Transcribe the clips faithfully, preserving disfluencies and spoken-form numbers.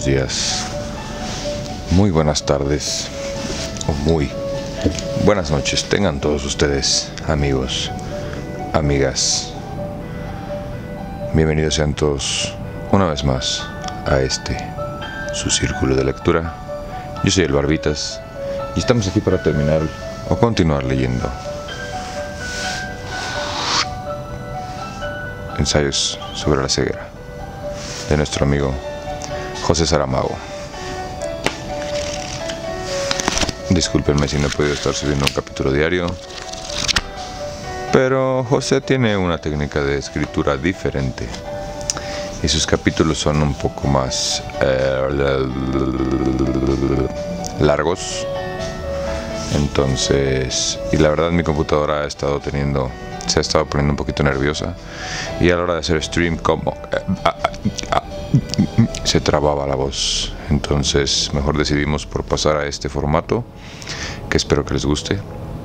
buenos días, muy buenas tardes o muy buenas noches tengan todos ustedes, amigos, amigas. Bienvenidos sean todos una vez más a este, su círculo de lectura. Yo soy el Barbitas y estamos aquí para terminar o continuar leyendo Ensayos sobre la ceguera de nuestro amigo José Saramago. Discúlpenme si no he podido estar subiendo un capítulo diario, pero José tiene una técnica de escritura diferente y sus capítulos son un poco más eh, largos. Entonces, y la verdad mi computadora ha estado teniendo, se ha estado poniendo un poquito nerviosa y a la hora de hacer stream como eh, ah, ah, se trababa la voz. Entonces mejor decidimos por pasar a este formato, que espero que les guste.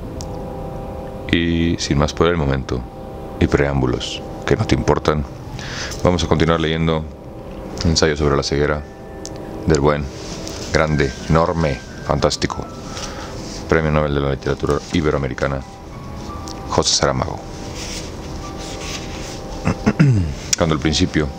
Y sin más por el momento y preámbulos que no te importan, vamos a continuar leyendo Ensayos sobre la ceguera del buen, grande, enorme, fantástico Premio Nobel de la Literatura Iberoamericana, José Saramago. Cuando al principio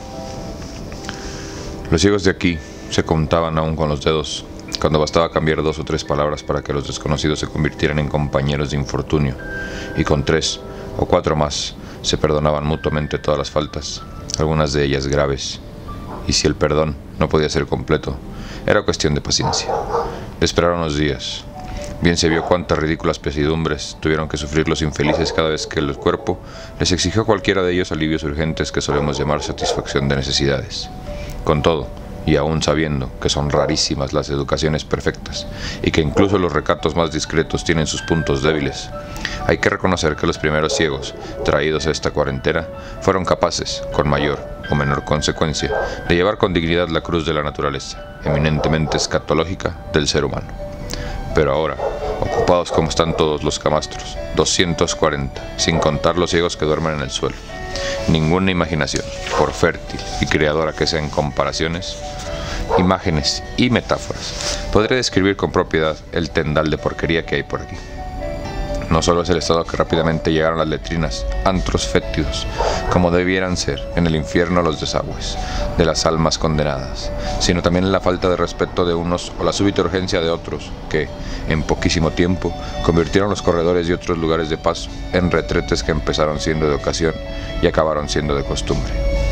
los ciegos de aquí se contaban aún con los dedos, cuando bastaba cambiar dos o tres palabras para que los desconocidos se convirtieran en compañeros de infortunio, y con tres o cuatro más se perdonaban mutuamente todas las faltas, algunas de ellas graves, y si el perdón no podía ser completo, era cuestión de paciencia, de esperar unos días. Bien se vio cuántas ridículas pesidumbres tuvieron que sufrir los infelices cada vez que el cuerpo les exigió a cualquiera de ellos alivios urgentes que solemos llamar satisfacción de necesidades. Con todo, y aún sabiendo que son rarísimas las educaciones perfectas y que incluso los recatos más discretos tienen sus puntos débiles, hay que reconocer que los primeros ciegos, traídos a esta cuarentena, fueron capaces, con mayor o menor consecuencia, de llevar con dignidad la cruz de la naturaleza, eminentemente escatológica del ser humano. Pero ahora, ocupados como están todos los camastros, doscientos cuarenta, sin contar los ciegos que duermen en el suelo, ninguna imaginación, por fértil y creadora que sea en comparaciones, imágenes y metáforas, podré describir con propiedad el tendal de porquería que hay por aquí. No solo es el estado que rápidamente llegaron las letrinas, antros fétidos, como debieran ser en el infierno los desagües de las almas condenadas, sino también la falta de respeto de unos o la súbita urgencia de otros, que, en poquísimo tiempo, convirtieron los corredores y otros lugares de paso en retretes que empezaron siendo de ocasión y acabaron siendo de costumbre.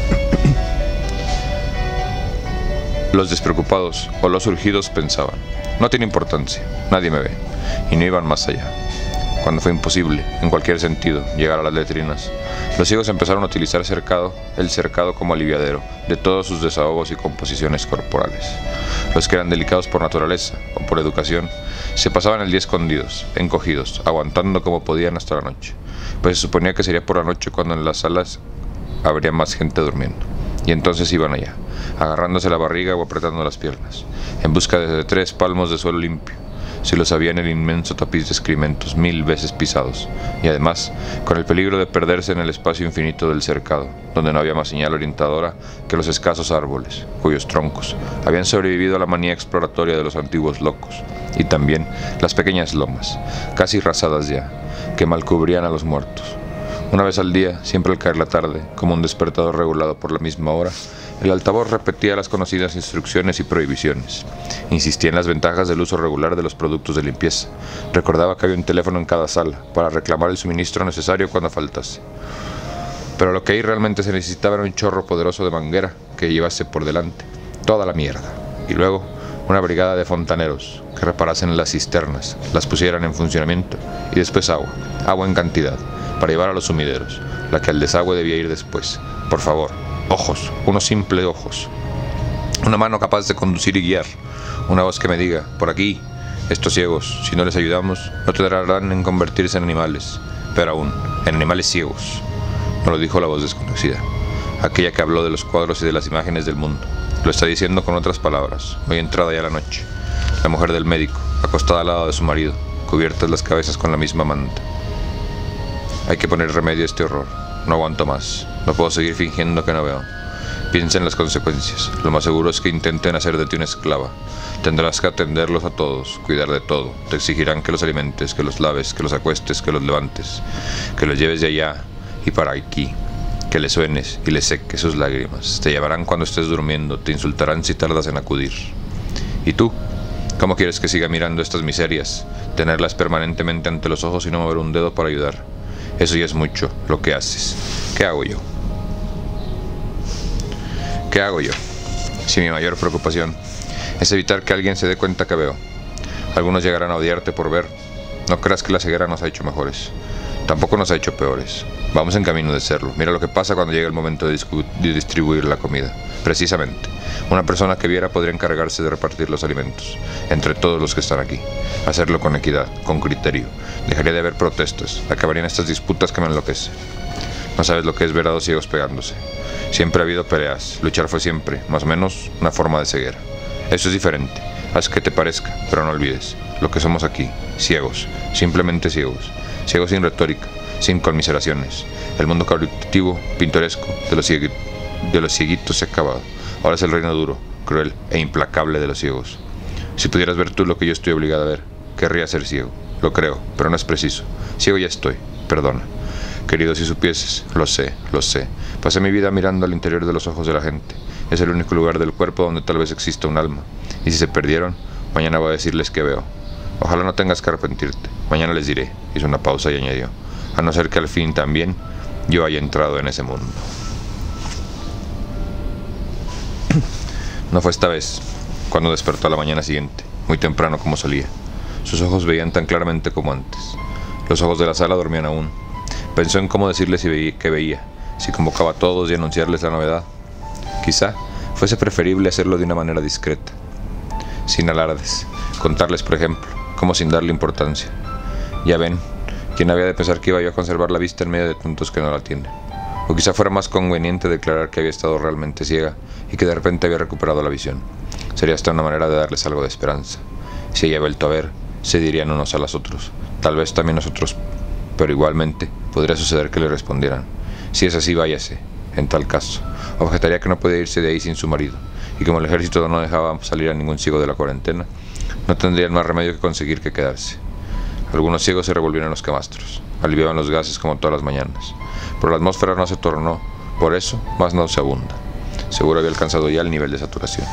Los despreocupados o los urgidos pensaban, no tiene importancia, nadie me ve, y no iban más allá. Cuando fue imposible, en cualquier sentido, llegar a las letrinas, los ciegos empezaron a utilizar cercado, el cercado como aliviadero de todos sus desahogos y composiciones corporales. Los que eran delicados por naturaleza o por educación, se pasaban el día escondidos, encogidos, aguantando como podían hasta la noche, pues se suponía que sería por la noche cuando en las salas habría más gente durmiendo. Y entonces iban allá, agarrándose la barriga o apretando las piernas, en busca de tres palmos de suelo limpio, si lo sabía en el inmenso tapiz de excrementos mil veces pisados, y además con el peligro de perderse en el espacio infinito del cercado, donde no había más señal orientadora que los escasos árboles, cuyos troncos habían sobrevivido a la manía exploratoria de los antiguos locos, y también las pequeñas lomas, casi rasadas ya, que mal cubrían a los muertos. Una vez al día, siempre al caer la tarde, como un despertador regulado por la misma hora, el altavoz repetía las conocidas instrucciones y prohibiciones. Insistía en las ventajas del uso regular de los productos de limpieza. Recordaba que había un teléfono en cada sala para reclamar el suministro necesario cuando faltase. Pero lo que ahí realmente se necesitaba era un chorro poderoso de manguera que llevase por delante toda la mierda. Y luego una brigada de fontaneros que reparasen las cisternas, las pusieran en funcionamiento y después agua, agua en cantidad, para llevar a los sumideros, la que al desagüe debía ir después. Por favor, ojos, unos simples ojos, una mano capaz de conducir y guiar, una voz que me diga, por aquí, estos ciegos, si no les ayudamos, no tardarán en convertirse en animales, pero aún, en animales ciegos. No lo dijo la voz desconocida, aquella que habló de los cuadros y de las imágenes del mundo. Lo está diciendo con otras palabras, hoy entrada ya la noche, la mujer del médico, acostada al lado de su marido, cubiertas las cabezas con la misma manta. Hay que poner remedio a este horror. No aguanto más. No puedo seguir fingiendo que no veo. Piensa en las consecuencias. Lo más seguro es que intenten hacer de ti una esclava. Tendrás que atenderlos a todos, cuidar de todo. Te exigirán que los alimentes, que los laves, que los acuestes, que los levantes, que los lleves de allá y para aquí, que les suenes y les seques sus lágrimas. Te llevarán cuando estés durmiendo, te insultarán si tardas en acudir. ¿Y tú? ¿Cómo quieres que siga mirando estas miserias? Tenerlas permanentemente ante los ojos y no mover un dedo para ayudar. Eso ya es mucho, lo que haces. ¿Qué hago yo? ¿Qué hago yo? Si mi mayor preocupación es evitar que alguien se dé cuenta que veo. Algunos llegarán a odiarte por ver. No creas que la ceguera nos ha hecho mejores. Tampoco nos ha hecho peores. Vamos en camino de serlo. Mira lo que pasa cuando llega el momento de, de distribuir la comida. Precisamente, una persona que viera podría encargarse de repartir los alimentos entre todos los que están aquí. Hacerlo con equidad, con criterio. Dejaría de haber protestas. Acabarían estas disputas que me enloquecen. No sabes lo que es ver a dos ciegos pegándose. Siempre ha habido peleas. Luchar fue siempre, más o menos, una forma de ceguera. Eso es diferente. Haz que te parezca, pero no olvides lo que somos aquí. Ciegos. Simplemente ciegos. Ciegos sin retórica, sin conmiseraciones. El mundo caritativo, pintoresco, de los, ciegui de los cieguitos se ha acabado. Ahora es el reino duro, cruel e implacable de los ciegos. Si pudieras ver tú lo que yo estoy obligado a ver, querría ser ciego. Lo creo, pero no es preciso. Ciego ya estoy. Perdona. Querido, si supieses, lo sé, lo sé. Pasé mi vida mirando al interior de los ojos de la gente. Es el único lugar del cuerpo donde tal vez exista un alma. Y si se perdieron, mañana voy a decirles que veo. Ojalá no tengas que arrepentirte. Mañana les diré. Hizo una pausa y añadió. A no ser que al fin también yo haya entrado en ese mundo. No fue esta vez, cuando despertó a la mañana siguiente, muy temprano como solía. Sus ojos veían tan claramente como antes. Los ojos de la sala dormían aún. Pensó en cómo decirles si veía, que veía, si convocaba a todos y anunciarles la novedad. Quizá fuese preferible hacerlo de una manera discreta, sin alardes. Contarles, por ejemplo, como sin darle importancia. Ya ven, ¿quién había de pensar que iba yo a conservar la vista en medio de tantos que no la tienen? O quizá fuera más conveniente declarar que había estado realmente ciega y que de repente había recuperado la visión. Sería hasta una manera de darles algo de esperanza. Si ella había vuelto a ver, se dirían unos a los otros, tal vez también nosotros, pero igualmente podría suceder que le respondieran. Si es así, váyase. En tal caso, objetaría que no podía irse de ahí sin su marido, y como el ejército no dejaba salir a ningún ciego de la cuarentena, no tendrían más remedio que conseguir que quedarse. Algunos ciegos se revolvieron en los camastros, aliviaban los gases como todas las mañanas, pero la atmósfera no se tornó, por eso, más nauseabunda. Seguro había alcanzado ya el nivel de saturación.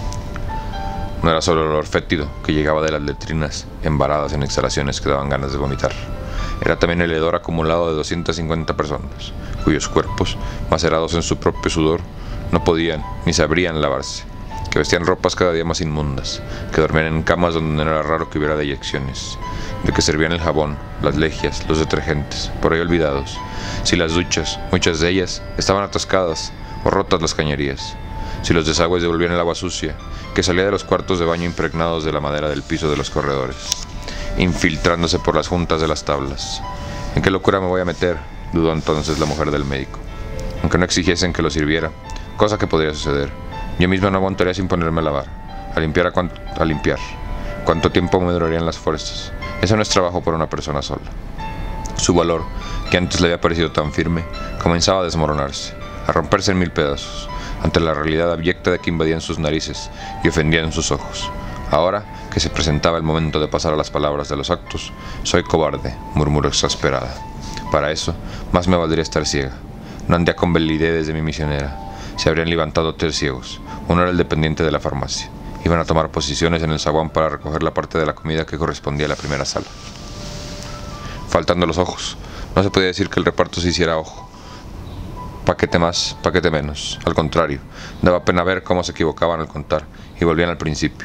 No era solo el olor fétido que llegaba de las letrinas embaradas en exhalaciones que daban ganas de vomitar. Era también el hedor acumulado de doscientas cincuenta personas, cuyos cuerpos, macerados en su propio sudor, no podían ni sabrían lavarse, que vestían ropas cada día más inmundas, que dormían en camas donde no era raro que hubiera deyecciones, de que servían el jabón, las legias, los detergentes, por ahí olvidados. Si las duchas, muchas de ellas, estaban atascadas o rotas las cañerías. Si los desagües devolvían el agua sucia, que salía de los cuartos de baño impregnados de la madera del piso de los corredores, infiltrándose por las juntas de las tablas. ¿En qué locura me voy a meter?, dudó entonces la mujer del médico. Aunque no exigiesen que lo sirviera, cosa que podría suceder, yo misma no aguantaría sin ponerme a lavar, a limpiar a, cuanto, a limpiar. ¿Cuánto tiempo me durarían las fuerzas? Eso no es trabajo por una persona sola. Su valor, que antes le había parecido tan firme, comenzaba a desmoronarse, a romperse en mil pedazos, ante la realidad abyecta de que invadían sus narices y ofendían sus ojos. Ahora que se presentaba el momento de pasar a las palabras de los actos, soy cobarde, murmuró exasperada. Para eso, más me valdría estar ciega. No andé con velidez de mi misionera. Se habrían levantado tres ciegos. Uno era el dependiente de la farmacia. Iban a tomar posiciones en el zaguán para recoger la parte de la comida que correspondía a la primera sala. Faltando los ojos, no se podía decir que el reparto se hiciera ojo. Paquete más, paquete menos. Al contrario, daba pena ver cómo se equivocaban al contar y volvían al principio.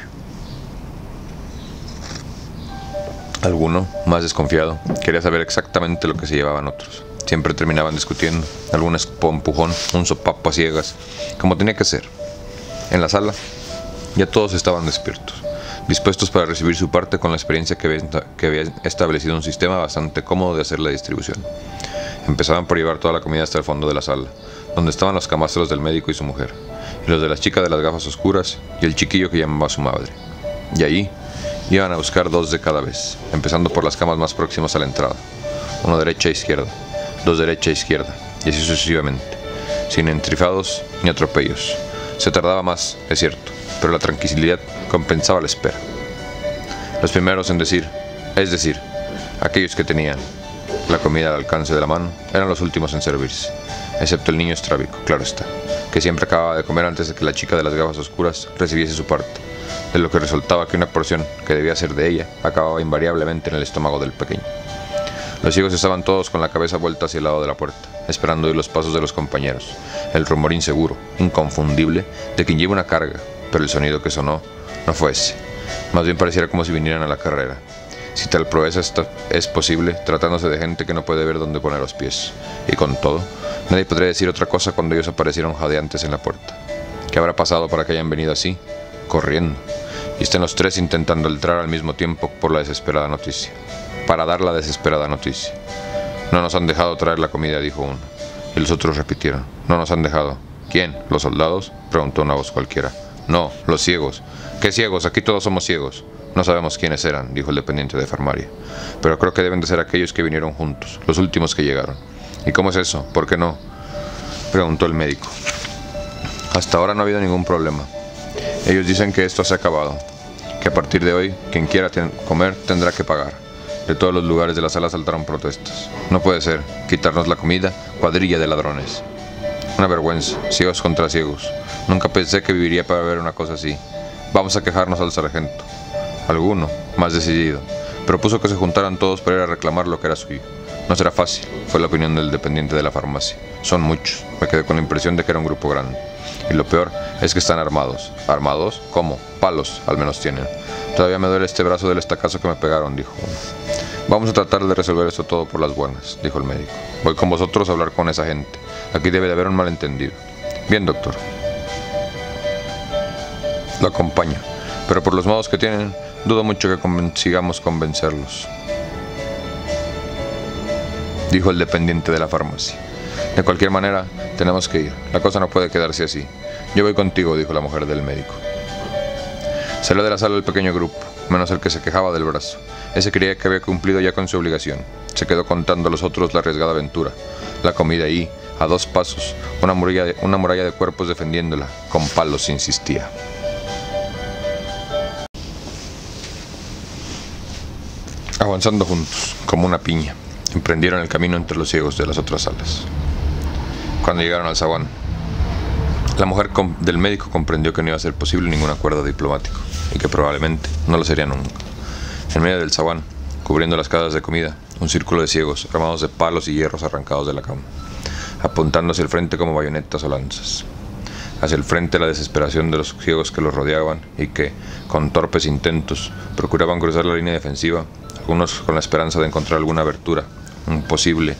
Alguno, más desconfiado, quería saber exactamente lo que se llevaban otros. Siempre terminaban discutiendo, algún empujón, un sopapo a ciegas, como tenía que ser. En la sala, ya todos estaban despiertos, dispuestos para recibir su parte con la experiencia que había, que había establecido un sistema bastante cómodo de hacer la distribución. Empezaban por llevar toda la comida hasta el fondo de la sala, donde estaban los camastros del médico y su mujer, y los de la chica de las gafas oscuras y el chiquillo que llamaba a su madre. Y allí iban a buscar dos de cada vez, empezando por las camas más próximas a la entrada, uno derecha e izquierda, dos derecha e izquierda, y así sucesivamente, sin entrifados ni atropellos. Se tardaba más, es cierto, pero la tranquilidad compensaba la espera. Los primeros en decir, es decir, aquellos que tenían la comida al alcance de la mano, eran los últimos en servirse, excepto el niño estrábico, claro está, que siempre acababa de comer antes de que la chica de las gafas oscuras recibiese su parte, de lo que resultaba que una porción, que debía ser de ella, acababa invariablemente en el estómago del pequeño. Los ciegos estaban todos con la cabeza vuelta hacia el lado de la puerta, esperando oír los pasos de los compañeros, el rumor inseguro, inconfundible, de quien lleva una carga, pero el sonido que sonó no fue ese. Más bien pareciera como si vinieran a la carrera. Si tal proeza es posible, tratándose de gente que no puede ver dónde poner los pies. Y con todo, nadie podría decir otra cosa cuando ellos aparecieron jadeantes en la puerta. ¿Qué habrá pasado para que hayan venido así? Corriendo. Y estén los tres intentando entrar al mismo tiempo por la desesperada noticia. Para dar la desesperada noticia. No nos han dejado traer la comida, dijo uno. Y los otros repitieron. No nos han dejado. ¿Quién? ¿Los soldados? Preguntó una voz cualquiera. No, los ciegos. ¿Qué ciegos? Aquí todos somos ciegos. No sabemos quiénes eran, dijo el dependiente de Farmaria. Pero creo que deben de ser aquellos que vinieron juntos, los últimos que llegaron. ¿Y cómo es eso? ¿Por qué no? Preguntó el médico. Hasta ahora no ha habido ningún problema. Ellos dicen que esto se ha acabado, que a partir de hoy, quien quiera ten- comer tendrá que pagar. De todos los lugares de la sala saltaron protestas. No puede ser, quitarnos la comida, cuadrilla de ladrones. Una vergüenza, ciegos contra ciegos. Nunca pensé que viviría para ver una cosa así. Vamos a quejarnos al sargento. Alguno, más decidido, propuso que se juntaran todos para ir a reclamar lo que era suyo. No será fácil, fue la opinión del dependiente de la farmacia. Son muchos, me quedé con la impresión de que era un grupo grande. Y lo peor es que están armados. ¿Armados? ¿Cómo? Palos, al menos tienen. Todavía me duele este brazo del estacazo que me pegaron, dijo uno. Vamos a tratar de resolver esto todo por las buenas, dijo el médico. Voy con vosotros a hablar con esa gente. Aquí debe de haber un malentendido. Bien, doctor. Lo acompaño, pero por los modos que tienen, dudo mucho que consigamos convencerlos, dijo el dependiente de la farmacia. De cualquier manera, tenemos que ir. La cosa no puede quedarse así. Yo voy contigo, dijo la mujer del médico. Salió de la sala el pequeño grupo, menos el que se quejaba del brazo. Ese creía que había cumplido ya con su obligación. Se quedó contando a los otros la arriesgada aventura, la comida y, a dos pasos, una muralla de, una muralla de cuerpos defendiéndola. Con palos insistía. Avanzando juntos, como una piña, emprendieron el camino entre los ciegos de las otras salas. Cuando llegaron al zaguán, la mujer del médico comprendió que no iba a ser posible ningún acuerdo diplomático, y que probablemente no lo sería nunca. En medio del zaguán, cubriendo las casas de comida, un círculo de ciegos, armados de palos y hierros arrancados de la cama, apuntando hacia el frente como bayonetas o lanzas. Hacia el frente la desesperación de los ciegos que los rodeaban y que, con torpes intentos, procuraban cruzar la línea defensiva, algunos con la esperanza de encontrar alguna abertura, un posible,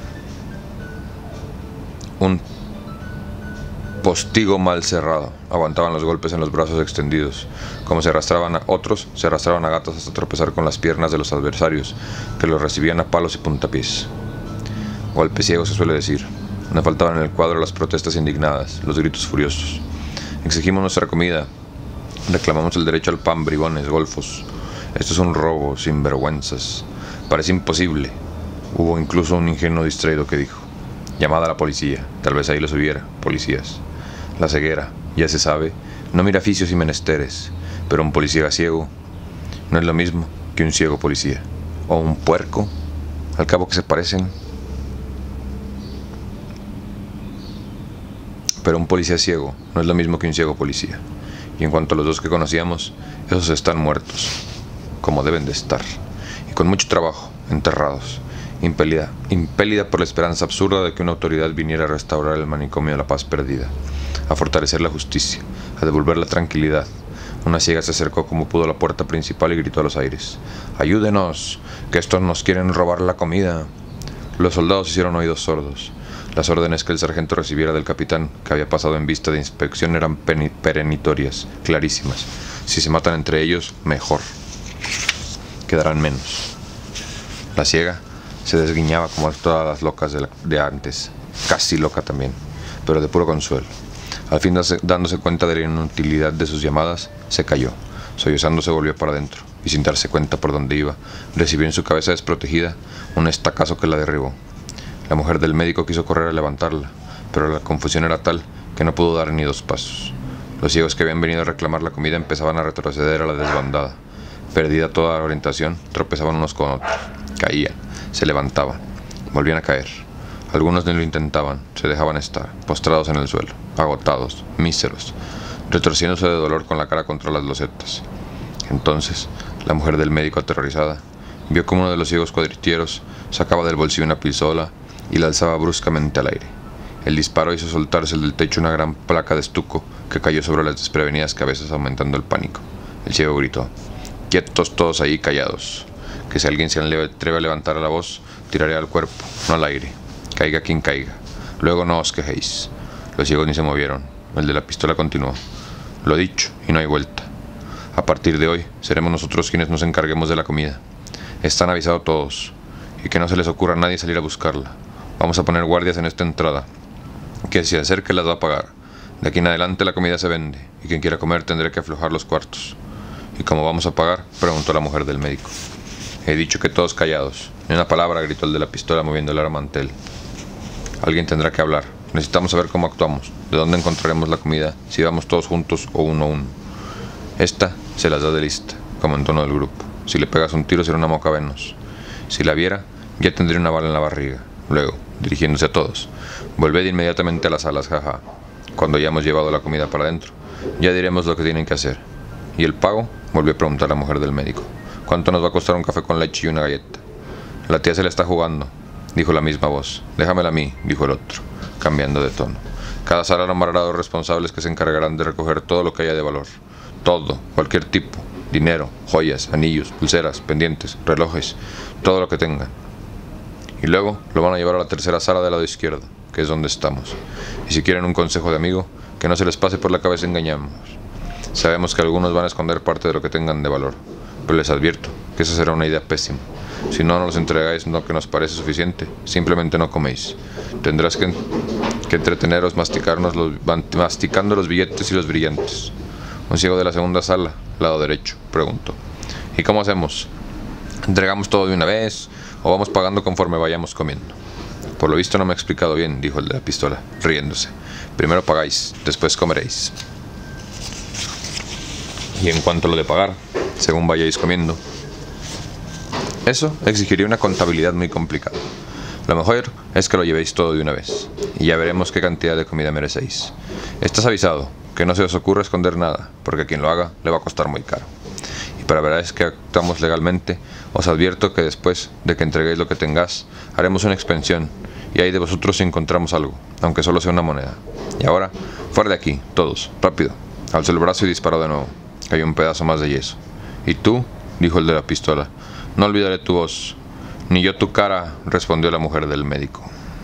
un postigo mal cerrado. Aguantaban los golpes en los brazos extendidos. Como se arrastraban a otros, se arrastraban a gatos hasta tropezar con las piernas de los adversarios, que los recibían a palos y puntapiés. Golpes ciegos se suele decir. No faltaban en el cuadro las protestas indignadas, los gritos furiosos. Exigimos nuestra comida. Reclamamos el derecho al pan, bribones, golfos. Esto es un robo, sinvergüenzas. Parece imposible. Hubo incluso un ingenuo distraído que dijo: llamada a la policía, tal vez ahí los hubiera, policías. La ceguera, ya se sabe, no mira oficios y menesteres, pero un policía ciego no es lo mismo que un ciego policía. O un puerco, al cabo que se parecen. Pero un policía ciego no es lo mismo que un ciego policía. Y en cuanto a los dos que conocíamos, esos están muertos, como deben de estar, y con mucho trabajo, enterrados, impelida, impelida por la esperanza absurda de que una autoridad viniera a restaurar el manicomio de la paz perdida, a fortalecer la justicia, a devolver la tranquilidad. Una ciega se acercó como pudo a la puerta principal y gritó a los aires: «¡Ayúdenos, que estos nos quieren robar la comida!». Los soldados hicieron oídos sordos. Las órdenes que el sargento recibiera del capitán, que había pasado en vista de inspección, eran perenitorias, clarísimas. Si se matan entre ellos, mejor. Quedarán menos. La ciega se desguiñaba como todas las locas de, la, de antes, casi loca también, pero de puro consuelo. Al fin, dándose cuenta de la inutilidad de sus llamadas, se cayó. Sollozando se volvió para adentro, y sin darse cuenta por dónde iba, recibió en su cabeza desprotegida un estacazo que la derribó. La mujer del médico quiso correr a levantarla, pero la confusión era tal que no pudo dar ni dos pasos. Los ciegos que habían venido a reclamar la comida empezaban a retroceder a la desbandada. Perdida toda la orientación, tropezaban unos con otros, caían, se levantaban, volvían a caer. Algunos ni lo intentaban, se dejaban estar, postrados en el suelo, agotados, míseros, retorciéndose de dolor con la cara contra las losetas. Entonces, la mujer del médico, aterrorizada, vio como uno de los ciegos cuadrilleros sacaba del bolsillo una pistola y la alzaba bruscamente al aire. El disparo hizo soltarse del techo una gran placa de estuco que cayó sobre las desprevenidas cabezas, aumentando el pánico. El ciego gritó: «Quietos todos ahí, callados, que si alguien se atreve a levantar la voz, tiraré al cuerpo, no al aire. Caiga quien caiga. Luego no os quejéis». Los ciegos ni se movieron. El de la pistola continuó: «Lo dicho, y no hay vuelta. A partir de hoy, seremos nosotros quienes nos encarguemos de la comida. Están avisados todos, y que no se les ocurra a nadie salir a buscarla. Vamos a poner guardias en esta entrada. Que se acerque las va a pagar. De aquí en adelante la comida se vende, y quien quiera comer tendrá que aflojar los cuartos». «¿Y cómo vamos a pagar?», preguntó la mujer del médico. «He dicho que todos callados. Ni una palabra», gritó el de la pistola moviendo el arma ante él. «Alguien tendrá que hablar. Necesitamos saber cómo actuamos, de dónde encontraremos la comida, si vamos todos juntos o uno a uno. Esta se las da de lista», comentó uno del grupo. «Si le pegas un tiro será una moca venos. Si la viera, ya tendría una bala en la barriga. Luego, dirigiéndose a todos: volved inmediatamente a las salas, jaja. Cuando hayamos llevado la comida para adentro, ya diremos lo que tienen que hacer». «¿Y el pago?», volvió a preguntar la mujer del médico. «¿Cuánto nos va a costar un café con leche y una galleta?». «La tía se la está jugando», dijo la misma voz. «Déjamela a mí», dijo el otro, cambiando de tono. «Cada sala nombrará dos responsables que se encargarán de recoger todo lo que haya de valor. Todo, cualquier tipo. Dinero, joyas, anillos, pulseras, pendientes, relojes, todo lo que tengan. Y luego lo van a llevar a la tercera sala del lado izquierdo, que es donde estamos. Y si quieren un consejo de amigo, que no se les pase por la cabeza engañarnos. Sabemos que algunos van a esconder parte de lo que tengan de valor, pero les advierto que esa será una idea pésima. Si no nos entregáis lo que nos parece suficiente, simplemente no coméis. Tendrás que, que entreteneros masticarnos los, masticando los billetes y los brillantes». Un ciego de la segunda sala, lado derecho, preguntó: «¿Y cómo hacemos? ¿Entregamos todo de una vez o vamos pagando conforme vayamos comiendo?». «Por lo visto no me he explicado bien», dijo el de la pistola, riéndose. «Primero pagáis, después comeréis. Y en cuanto a lo de pagar, según vayáis comiendo, eso exigiría una contabilidad muy complicada. Lo mejor es que lo llevéis todo de una vez, y ya veremos qué cantidad de comida merecéis. Estás avisado, que no se os ocurra esconder nada, porque quien lo haga le va a costar muy caro. Y para ver que actuamos legalmente, os advierto que después de que entreguéis lo que tengáis, haremos una expensión, y ahí de vosotros si encontramos algo, aunque solo sea una moneda. Y ahora, fuera de aquí, todos, rápido». Alzó el brazo y disparó de nuevo. Cayó un pedazo más de yeso. «¿Y tú?», dijo el de la pistola. «No olvidaré tu voz». «Ni yo tu cara», respondió la mujer del médico.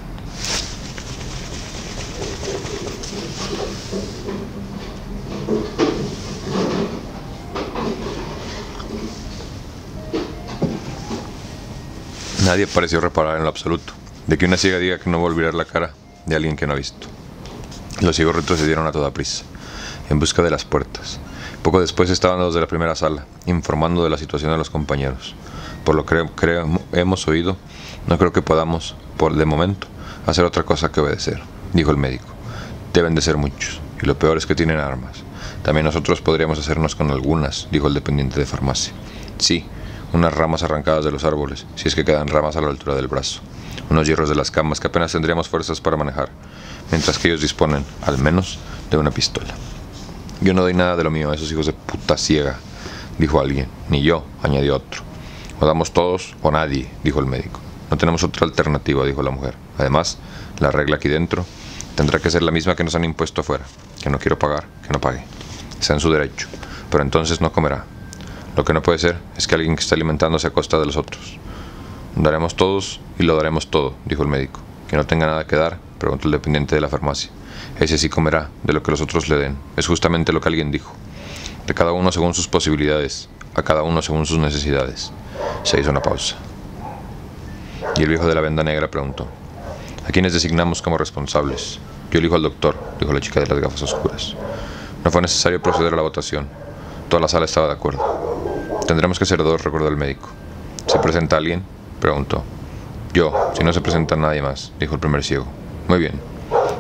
Nadie pareció reparar en lo absoluto de que una ciega diga que no va a olvidar la cara de alguien que no ha visto. Los ciegos retrocedieron a toda prisa, en busca de las puertas. Poco después estaban los de la primera sala, informando de la situación a los compañeros. «Por lo que creo, hemos oído, no creo que podamos, por de momento, hacer otra cosa que obedecer», dijo el médico. «Deben de ser muchos, y lo peor es que tienen armas. También nosotros podríamos hacernos con algunas», dijo el dependiente de farmacia. «Sí, unas ramas arrancadas de los árboles, si es que quedan ramas a la altura del brazo. Unos hierros de las camas que apenas tendríamos fuerzas para manejar, mientras que ellos disponen, al menos, de una pistola». «Yo no doy nada de lo mío a esos hijos de puta ciega», dijo alguien. «Ni yo», añadió otro. «O damos todos o nadie», dijo el médico. «No tenemos otra alternativa», dijo la mujer. «Además, la regla aquí dentro tendrá que ser la misma que nos han impuesto afuera. Que no quiero pagar, que no pague. Está en su derecho, pero entonces no comerá. Lo que no puede ser es que alguien que esté alimentándose a costa de los otros. Daremos todos y lo daremos todo», dijo el médico. «Que no tenga nada que dar», preguntó el dependiente de la farmacia. «Ese sí comerá de lo que los otros le den». Es justamente lo que alguien dijo. De cada uno según sus posibilidades, a cada uno según sus necesidades. Se hizo una pausa. Y el viejo de la venda negra preguntó: «¿A quiénes designamos como responsables?». «Yo elijo al doctor», dijo la chica de las gafas oscuras. No fue necesario proceder a la votación. Toda la sala estaba de acuerdo. «Tendremos que ser dos», recordó el médico. «¿Se presenta alguien?», preguntó. «Yo, si no se presenta nadie más», dijo el primer ciego. «Muy bien.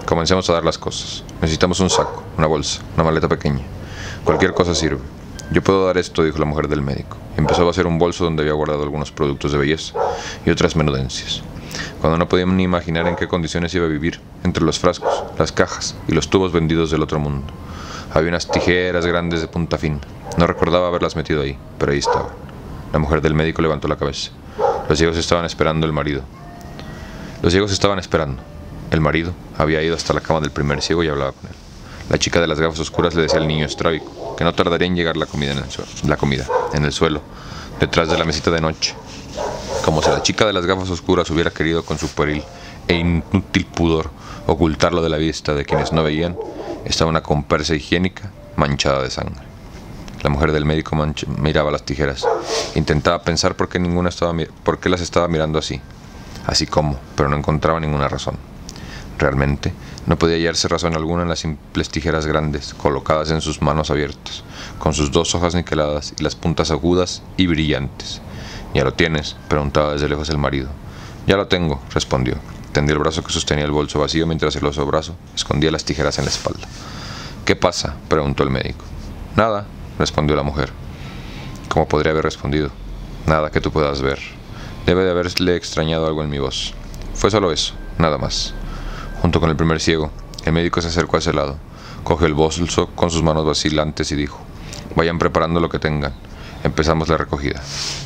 Comencemos a dar las cosas. Necesitamos un saco, una bolsa, una maleta pequeña. Cualquier cosa sirve. Yo puedo dar esto, dijo la mujer del médico. Y empezó a hacer un bolso donde había guardado algunos productos de belleza y otras menudencias. Cuando no podían ni imaginar en qué condiciones iba a vivir, entre los frascos, las cajas y los tubos vendidos del otro mundo. Había unas tijeras grandes de punta fina. No recordaba haberlas metido ahí, pero ahí estaban. La mujer del médico levantó la cabeza. Los ciegos estaban esperando el marido. Los ciegos estaban esperando. El marido había ido hasta la cama del primer ciego y hablaba con él. La chica de las gafas oscuras le decía al niño estrábico que no tardaría en llegar la comida en el suelo, la comida, en el suelo, detrás de la mesita de noche. Como si la chica de las gafas oscuras hubiera querido con su pueril e inútil pudor ocultarlo de la vista de quienes no veían, estaba una compersa higiénica manchada de sangre. La mujer del médico miraba las tijeras. Intentaba pensar por qué, ninguna estaba, por qué las estaba mirando así. Así como, pero no encontraba ninguna razón. Realmente, no podía hallarse razón alguna en las simples tijeras grandes, colocadas en sus manos abiertas, con sus dos hojas niqueladas y las puntas agudas y brillantes. ¿Ya lo tienes?, preguntaba desde lejos el marido. Ya lo tengo, respondió. Tendió el brazo que sostenía el bolso vacío mientras el otro brazo escondía las tijeras en la espalda. ¿Qué pasa?, preguntó el médico. Nada, respondió la mujer. ¿Cómo podría haber respondido? Nada que tú puedas ver. Debe de haberle extrañado algo en mi voz. Fue solo eso, nada más. Junto con el primer ciego, el médico se acercó a ese lado, cogió el bolso con sus manos vacilantes y dijo: vayan preparando lo que tengan, empezamos la recogida.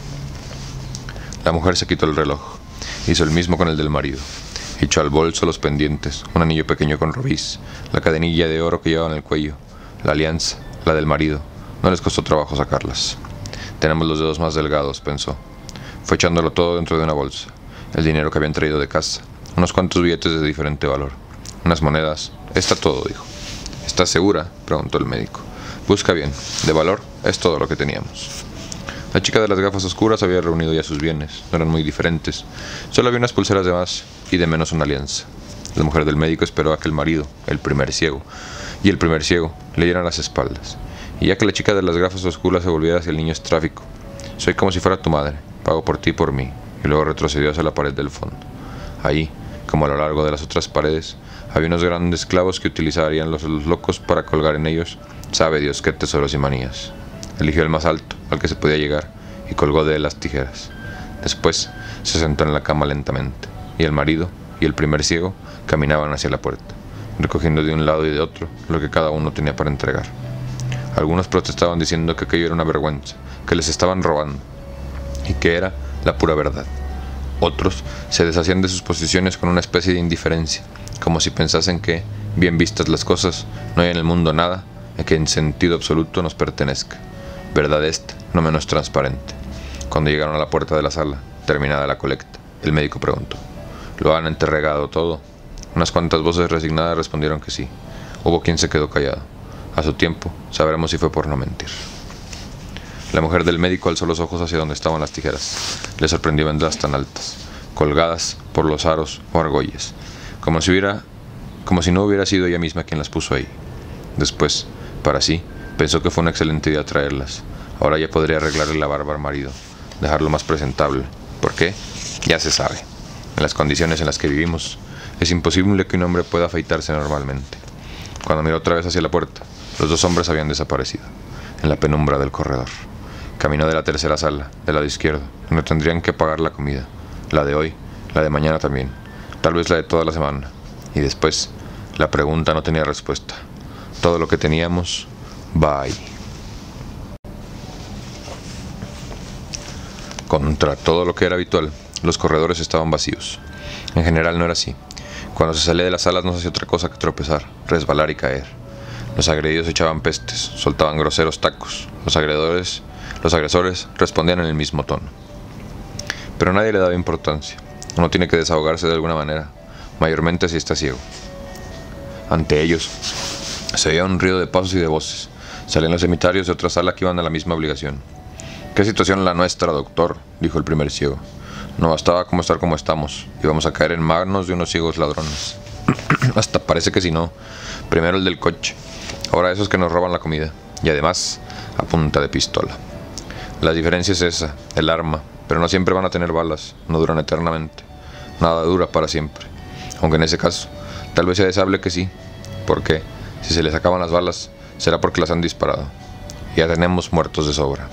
La mujer se quitó el reloj, hizo el mismo con el del marido, echó al bolso los pendientes, un anillo pequeño con rubíes, la cadenilla de oro que llevaba en el cuello, la alianza, la del marido. No les costó trabajo sacarlas. Tenemos los dedos más delgados, pensó. Fue echándolo todo dentro de una bolsa, el dinero que habían traído de casa, unos cuantos billetes de diferente valor, unas monedas. Está todo, dijo. ¿Estás segura?, preguntó el médico. Busca bien. De valor es todo lo que teníamos. La chica de las gafas oscuras había reunido ya sus bienes. No eran muy diferentes. Solo había unas pulseras de más y de menos una alianza. La mujer del médico esperó a que el marido, el primer ciego, y el primer ciego le dieran las espaldas. Y ya que la chica de las gafas oscuras se volviera hacia el niño estráfico: soy como si fuera tu madre, pago por ti y por mí. Y luego retrocedió hacia la pared del fondo. Ahí, como a lo largo de las otras paredes, había unos grandes clavos que utilizarían los, los locos para colgar en ellos sabe Dios qué tesoros y manías. Eligió el más alto, al que se podía llegar, y colgó de él las tijeras. Después se sentó en la cama lentamente, y el marido y el primer ciego caminaban hacia la puerta, recogiendo de un lado y de otro lo que cada uno tenía para entregar. Algunos protestaban diciendo que aquello era una vergüenza, que les estaban robando, y que era la pura verdad. Otros se deshacían de sus posiciones con una especie de indiferencia, como si pensasen que, bien vistas las cosas, no hay en el mundo nada que en sentido absoluto nos pertenezca. Verdad esta, no menos transparente. Cuando llegaron a la puerta de la sala, terminada la colecta, el médico preguntó: ¿lo han entregado todo? Unas cuantas voces resignadas respondieron que sí. Hubo quien se quedó callado. A su tiempo sabremos si fue por no mentir. La mujer del médico alzó los ojos hacia donde estaban las tijeras. Le sorprendió verlas tan altas, colgadas por los aros o argollas, como si hubiera, como si no hubiera sido ella misma quien las puso ahí. Después, para sí, pensó que fue una excelente idea traerlas. Ahora ya podría arreglarle la barba al marido, dejarlo más presentable. ¿Por qué? Ya se sabe. En las condiciones en las que vivimos, es imposible que un hombre pueda afeitarse normalmente. Cuando miró otra vez hacia la puerta, los dos hombres habían desaparecido, en la penumbra del corredor. Caminó de la tercera sala, del lado izquierdo, donde tendrían que pagar la comida, la de hoy, la de mañana también, tal vez la de toda la semana. Y después, la pregunta no tenía respuesta. Todo lo que teníamos va ahí. Contra todo lo que era habitual, los corredores estaban vacíos. En general no era así. Cuando se salía de las salas no se hacía otra cosa que tropezar, resbalar y caer. Los agredidos echaban pestes, soltaban groseros tacos. Los agredores, los agresores respondían en el mismo tono. Pero nadie le daba importancia. Uno tiene que desahogarse de alguna manera, mayormente si está ciego. Ante ellos se oía un ruido de pasos y de voces. Salían los cemitarios de otra sala que iban a la misma obligación. «¿Qué situación la nuestra, doctor?», dijo el primer ciego. «No bastaba como estar como estamos. Íbamos a caer en manos de unos ciegos ladrones». «Hasta parece que si no. Primero el del coche. Ahora esos que nos roban la comida. Y además, a punta de pistola. La diferencia es esa, el arma. Pero no siempre van a tener balas. No duran eternamente. Nada dura para siempre. Aunque en ese caso, tal vez sea deseable que sí, porque si se les acaban las balas, será porque las han disparado. Ya tenemos muertos de sobra.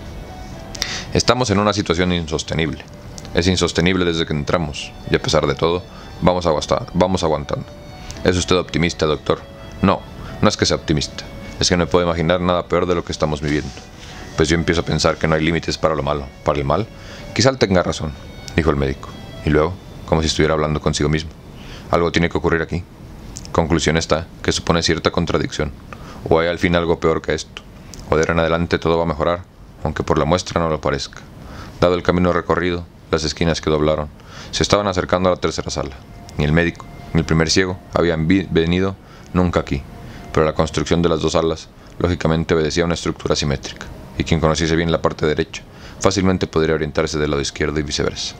Estamos en una situación insostenible. Es insostenible desde que entramos, y a pesar de todo, vamos, aguantar, vamos aguantando. ¿Es usted optimista, doctor? No, no es que sea optimista. Es que no puedo imaginar nada peor de lo que estamos viviendo. Pues yo empiezo a pensar que no hay límites para lo malo. ¿Para el mal? Quizá tenga razón, dijo el médico. Y luego, como si estuviera hablando consigo mismo. Algo tiene que ocurrir aquí. Conclusión está que supone cierta contradicción. O hay al fin algo peor que esto. O de ahora en adelante todo va a mejorar, aunque por la muestra no lo parezca. Dado el camino recorrido, las esquinas que doblaron, se estaban acercando a la tercera sala. Ni el médico, ni el primer ciego habían venido nunca aquí. Pero la construcción de las dos salas, lógicamente obedecía a una estructura simétrica. Y quien conociese bien la parte derecha, fácilmente podría orientarse del lado izquierdo y viceversa.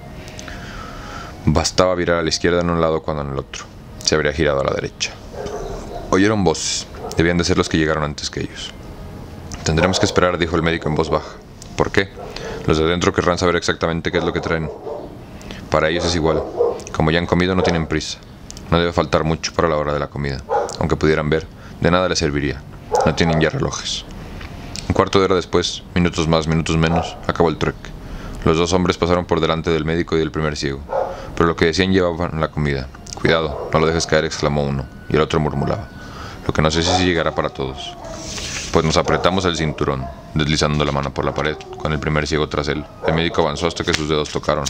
Bastaba virar a la izquierda en un lado cuando en el otro. Se habría girado a la derecha. Oyeron voces. Debían de ser los que llegaron antes que ellos. Tendremos que esperar, dijo el médico en voz baja. ¿Por qué? Los de adentro querrán saber exactamente qué es lo que traen. Para ellos es igual. Como ya han comido, no tienen prisa. No debe faltar mucho para la hora de la comida. Aunque pudieran ver, de nada les serviría. No tienen ya relojes. Un cuarto de hora después, minutos más, minutos menos, acabó el trueque. Los dos hombres pasaron por delante del médico y del primer ciego. Pero lo que decían llevaban la comida. Cuidado, no lo dejes caer, exclamó uno, y el otro murmuraba. Lo que no sé si llegará para todos. Pues nos apretamos el cinturón, deslizando la mano por la pared, con el primer ciego tras él. El médico avanzó hasta que sus dedos tocaron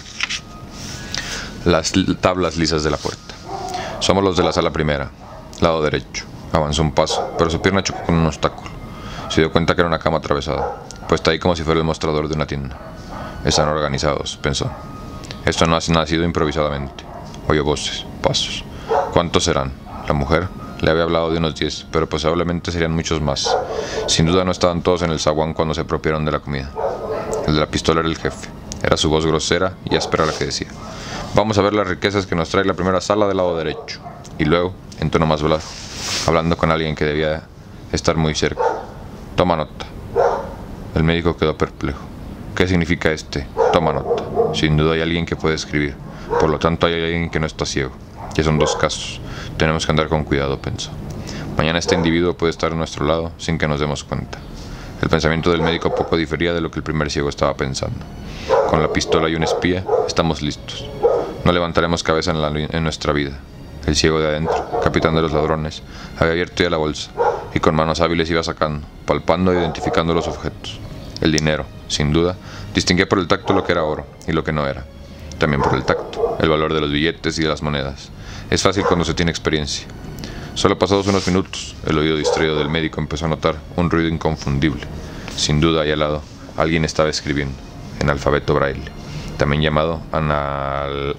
las tablas lisas de la puerta. Somos los de la sala primera, lado derecho. Avanzó un paso, pero su pierna chocó con un obstáculo. Se dio cuenta que era una cama atravesada, puesta ahí como si fuera el mostrador de una tienda. Están organizados, pensó. Esto no ha nacido improvisadamente. Oyó voces, pasos. ¿Cuántos serán? La mujer le había hablado de unos diez, pero probablemente serían muchos más. Sin duda no estaban todos en el zaguán cuando se apropiaron de la comida. El de la pistola era el jefe. Era su voz grosera y áspera la que decía. Vamos a ver las riquezas que nos trae la primera sala del lado derecho. Y luego, en tono más bajo, hablando con alguien que debía estar muy cerca. Toma nota. El médico quedó perplejo. ¿Qué significa este? Toma nota. Sin duda hay alguien que puede escribir. Por lo tanto hay alguien que no está ciego. Que son dos casos. Tenemos que andar con cuidado, pensó. Mañana este individuo puede estar a nuestro lado sin que nos demos cuenta. El pensamiento del médico poco difería de lo que el primer ciego estaba pensando. Con la pistola y un espía, estamos listos. No levantaremos cabeza en, la, en nuestra vida. El ciego de adentro, capitán de los ladrones, había abierto ya la bolsa y con manos hábiles iba sacando, palpando e identificando los objetos. El dinero, sin duda, distinguía por el tacto lo que era oro y lo que no era. También por el tacto, el valor de los billetes y de las monedas. Es fácil cuando se tiene experiencia. Solo pasados unos minutos, el oído distraído del médico empezó a notar un ruido inconfundible. Sin duda, ahí al lado, alguien estaba escribiendo, en alfabeto braille, también llamado anal...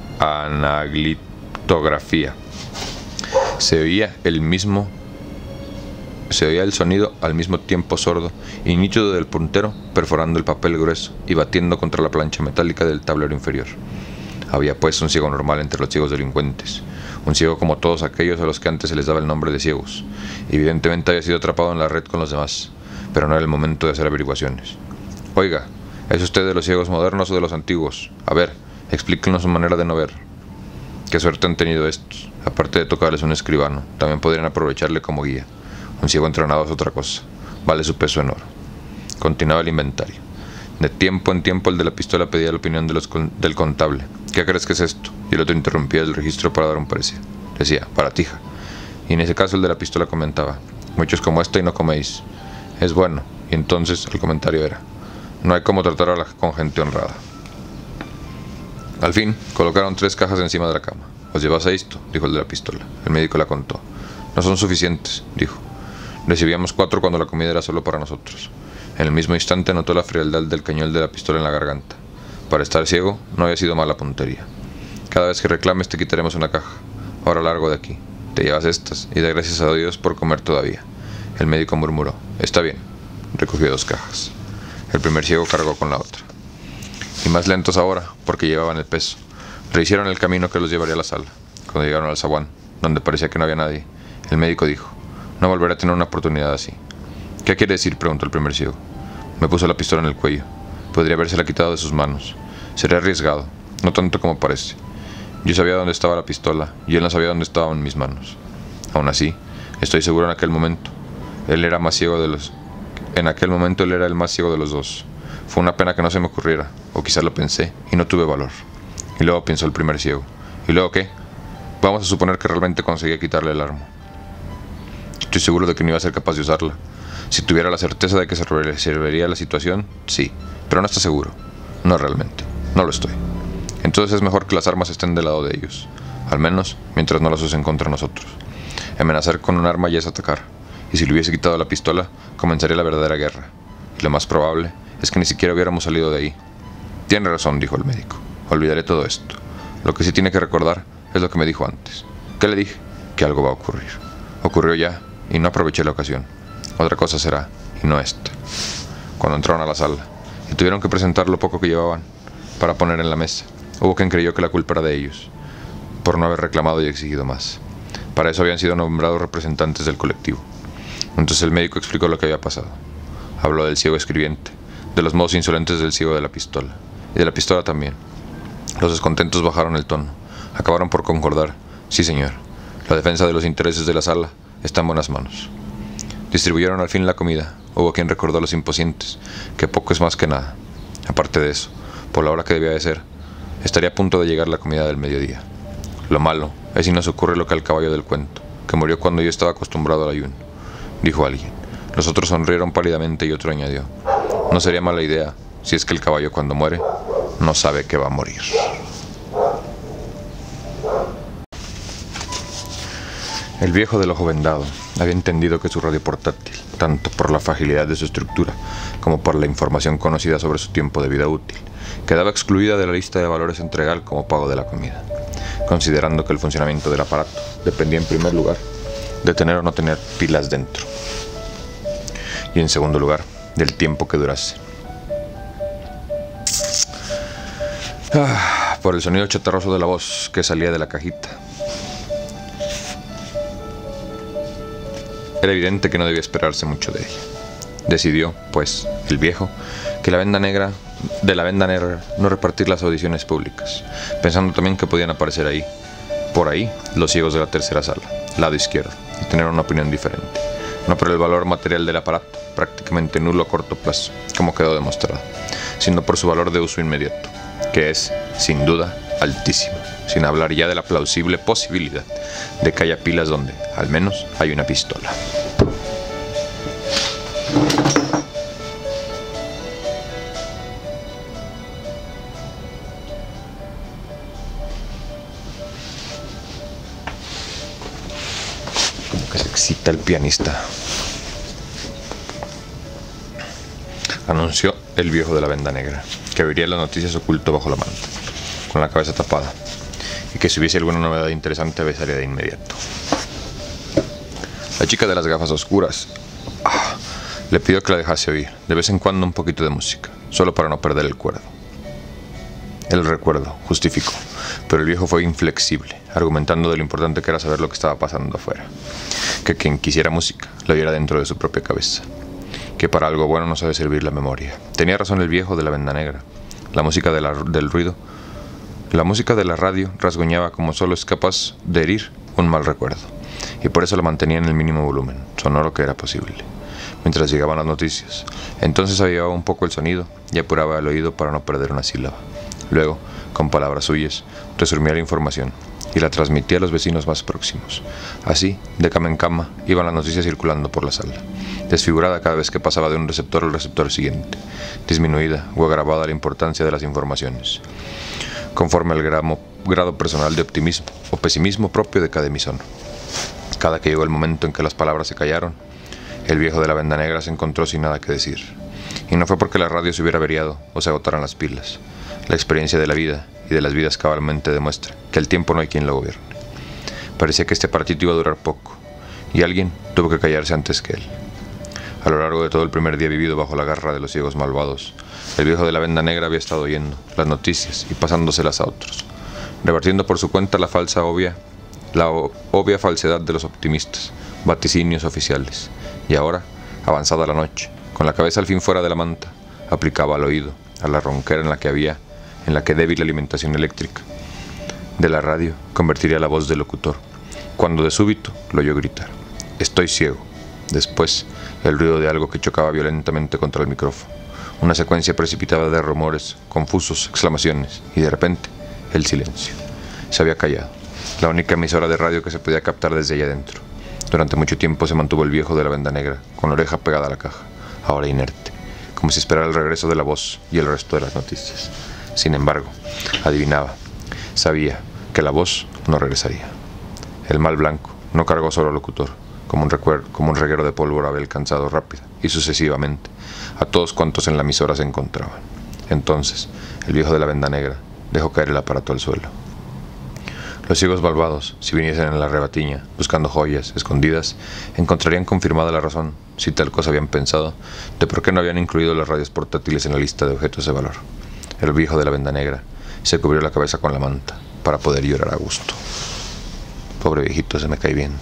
anaglitografía. Se oía el mismo... Se oía el sonido al mismo tiempo sordo y nítido del puntero perforando el papel grueso y batiendo contra la plancha metálica del tablero inferior. Había pues un ciego normal entre los ciegos delincuentes, un ciego como todos aquellos a los que antes se les daba el nombre de ciegos. Evidentemente había sido atrapado en la red con los demás, pero no era el momento de hacer averiguaciones. Oiga, ¿es usted de los ciegos modernos o de los antiguos? A ver, explíquenos su manera de no ver. ¿Qué suerte han tenido estos? Aparte de tocarles un escribano, también podrían aprovecharle como guía. Un ciego entrenado es otra cosa, vale su peso en oro. Continuaba el inventario. De tiempo en tiempo el de la pistola pedía la opinión de los con del contable. ¿Qué crees que es esto? Y el otro interrumpía el registro para dar un parecer. Decía, baratija. Y en ese caso el de la pistola comentaba, muchos como esta y no coméis. Es bueno. Y entonces el comentario era, no hay como tratar a la, con gente honrada. Al fin, colocaron tres cajas encima de la cama. ¿Os llevas a esto?, dijo el de la pistola. El médico la contó. No son suficientes, dijo. Recibíamos cuatro cuando la comida era solo para nosotros. En el mismo instante notó la frialdad del cañón de la pistola en la garganta. Para estar ciego, no había sido mala puntería. Cada vez que reclames te quitaremos una caja. Ahora largo de aquí. Te llevas estas y da gracias a Dios por comer todavía. El médico murmuró. Está bien. Recogió dos cajas. El primer ciego cargó con la otra. Y más lentos ahora, porque llevaban el peso. Rehicieron el camino que los llevaría a la sala. Cuando llegaron al zaguán, donde parecía que no había nadie, el médico dijo, no volveré a tener una oportunidad así. ¿Qué quiere decir?, preguntó el primer ciego. Me puso la pistola en el cuello. Podría habérsela quitado de sus manos. Sería arriesgado, no tanto como parece. Yo sabía dónde estaba la pistola y él no sabía dónde estaban mis manos. Aún así, estoy seguro en aquel momento, él era más ciego de los... En aquel momento él era el más ciego de los dos. Fue una pena que no se me ocurriera, o quizás lo pensé y no tuve valor. Y luego pensó el primer ciego. ¿Y luego qué? Vamos a suponer que realmente conseguía quitarle el arma. Estoy seguro de que no iba a ser capaz de usarla. Si tuviera la certeza de que se resolvería la situación, sí, pero no está seguro. No realmente, no lo estoy. Entonces es mejor que las armas estén del lado de ellos, al menos mientras no las usen contra nosotros. Amenazar con un arma ya es atacar, y si le hubiese quitado la pistola, comenzaría la verdadera guerra. Y lo más probable es que ni siquiera hubiéramos salido de ahí. Tiene razón, dijo el médico. Olvidaré todo esto. Lo que sí tiene que recordar es lo que me dijo antes. ¿Qué le dije? Que algo va a ocurrir. Ocurrió ya, y no aproveché la ocasión. Otra cosa será, y no esta. Cuando entraron a la sala, y tuvieron que presentar lo poco que llevaban para poner en la mesa, hubo quien creyó que la culpa era de ellos, por no haber reclamado y exigido más. Para eso habían sido nombrados representantes del colectivo. Entonces el médico explicó lo que había pasado. Habló del ciego escribiente, de los modos insolentes del ciego de la pistola, y de la pistola también. Los descontentos bajaron el tono, acabaron por concordar. Sí, señor, la defensa de los intereses de la sala está en buenas manos. Distribuyeron al fin la comida. Hubo quien recordó a los impacientes, que poco es más que nada. Aparte de eso, por la hora que debía de ser, estaría a punto de llegar la comida del mediodía. Lo malo es si nos ocurre lo que al caballo del cuento, que murió cuando yo estaba acostumbrado al ayuno, dijo alguien. Los otros sonrieron pálidamente y otro añadió: no sería mala idea si es que el caballo cuando muere no sabe que va a morir. El viejo del ojo vendado había entendido que su radio portátil, tanto por la fragilidad de su estructura como por la información conocida sobre su tiempo de vida útil, quedaba excluida de la lista de valores a entregar como pago de la comida, considerando que el funcionamiento del aparato dependía en primer lugar de tener o no tener pilas dentro, y en segundo lugar del tiempo que durase. Ah, por el sonido chatarroso de la voz que salía de la cajita, era evidente que no debía esperarse mucho de ella. Decidió, pues, el viejo, que la venda negra, de la venda negra no repartir las audiciones públicas, pensando también que podían aparecer ahí, por ahí, los ciegos de la tercera sala, lado izquierdo, y tener una opinión diferente. No por el valor material del aparato, prácticamente nulo a corto plazo, como quedó demostrado, sino por su valor de uso inmediato, que es, sin duda, altísimo, sin hablar ya de la plausible posibilidad de que haya pilas donde, al menos, hay una pistola. Como que se excita el pianista, anunció el viejo de la venda negra, que oiría las noticias oculto bajo la manta, con la cabeza tapada, y que si hubiese alguna novedad interesante avisaría de inmediato. La chica de las gafas oscuras ah, le pidió que la dejase oír, de vez en cuando, un poquito de música, solo para no perder el cuerdo. El recuerdo, justificó, pero el viejo fue inflexible, argumentando de lo importante que era saber lo que estaba pasando afuera, que quien quisiera música la viera dentro de su propia cabeza, que para algo bueno no sabe servir la memoria. Tenía razón el viejo de la venda negra. La música de la, del ruido, la música de la radio rasguñaba como solo es capaz de herir un mal recuerdo, y por eso la mantenía en el mínimo volumen, sonoro que era posible, mientras llegaban las noticias. Entonces avivaba un poco el sonido y apuraba el oído para no perder una sílaba. Luego, con palabras suyas, resumía la información y la transmitía a los vecinos más próximos. Así, de cama en cama, iban las noticias circulando por la sala, desfigurada cada vez que pasaba de un receptor al receptor siguiente, disminuida o agravada la importancia de las informaciones, conforme al gramo, grado personal de optimismo o pesimismo propio de cada emisor. Cada que llegó el momento en que las palabras se callaron, el viejo de la venda negra se encontró sin nada que decir. Y no fue porque la radio se hubiera averiado o se agotaran las pilas. La experiencia de la vida y de las vidas cabalmente demuestra que el tiempo no hay quien lo gobierne. Parecía que este aparatito iba a durar poco, y alguien tuvo que callarse antes que él. A lo largo de todo el primer día vivido bajo la garra de los ciegos malvados, el viejo de la venda negra había estado oyendo las noticias y pasándoselas a otros, repartiendo por su cuenta la falsa obvia, la obvia falsedad de los optimistas, vaticinios oficiales, y ahora, avanzada la noche, con la cabeza al fin fuera de la manta, aplicaba al oído, a la ronquera en la que había, en la que débil alimentación eléctrica, de la radio convertiría la voz del locutor, cuando de súbito lo oyó gritar: «Estoy ciego». Después, el ruido de algo que chocaba violentamente contra el micrófono, una secuencia precipitada de rumores, confusos, exclamaciones, y de repente, el silencio. Se había callado, la única emisora de radio que se podía captar desde allá adentro. Durante mucho tiempo se mantuvo el viejo de la venda negra, con la oreja pegada a la caja, ahora inerte, como si esperara el regreso de la voz y el resto de las noticias. Sin embargo, adivinaba, sabía que la voz no regresaría. El mal blanco no cargó solo al locutor, como un, recuerdo, como un reguero de pólvora había alcanzado rápida y sucesivamente a todos cuantos en la emisora se encontraban. Entonces, el viejo de la venda negra dejó caer el aparato al suelo. Los ciegos malvados, si viniesen en la rebatiña, buscando joyas escondidas, encontrarían confirmada la razón, si tal cosa habían pensado, de por qué no habían incluido las radios portátiles en la lista de objetos de valor. El viejo de la venda negra se cubrió la cabeza con la manta para poder llorar a gusto. Pobre viejito, se me cae bien.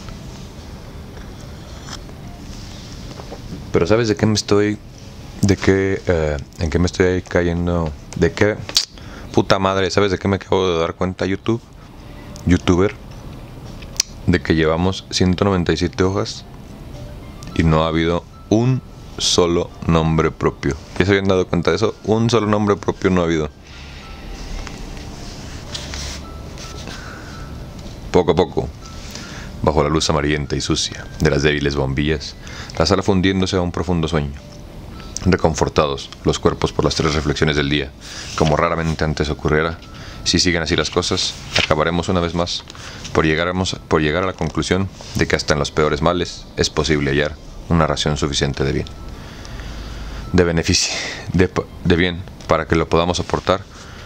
Pero ¿sabes de qué me estoy... de qué... Eh, en qué me estoy cayendo? ¿De qué? Puta madre, ¿sabes de qué me acabo de dar cuenta, YouTube? YouTuber. De que llevamos ciento noventa y siete hojas y no ha habido un solo nombre propio. ¿Ya se habían dado cuenta de eso? Un solo nombre propio no ha habido. Poco a poco, bajo la luz amarillenta y sucia de las débiles bombillas, la sala fundiéndose a un profundo sueño. Reconfortados los cuerpos por las tres reflexiones del día, como raramente antes ocurriera, si siguen así las cosas, acabaremos una vez más por llegar, por llegar a la conclusión de que hasta en los peores males es posible hallar una ración suficiente de bien. De beneficio, de, de bien, para que lo podamos soportar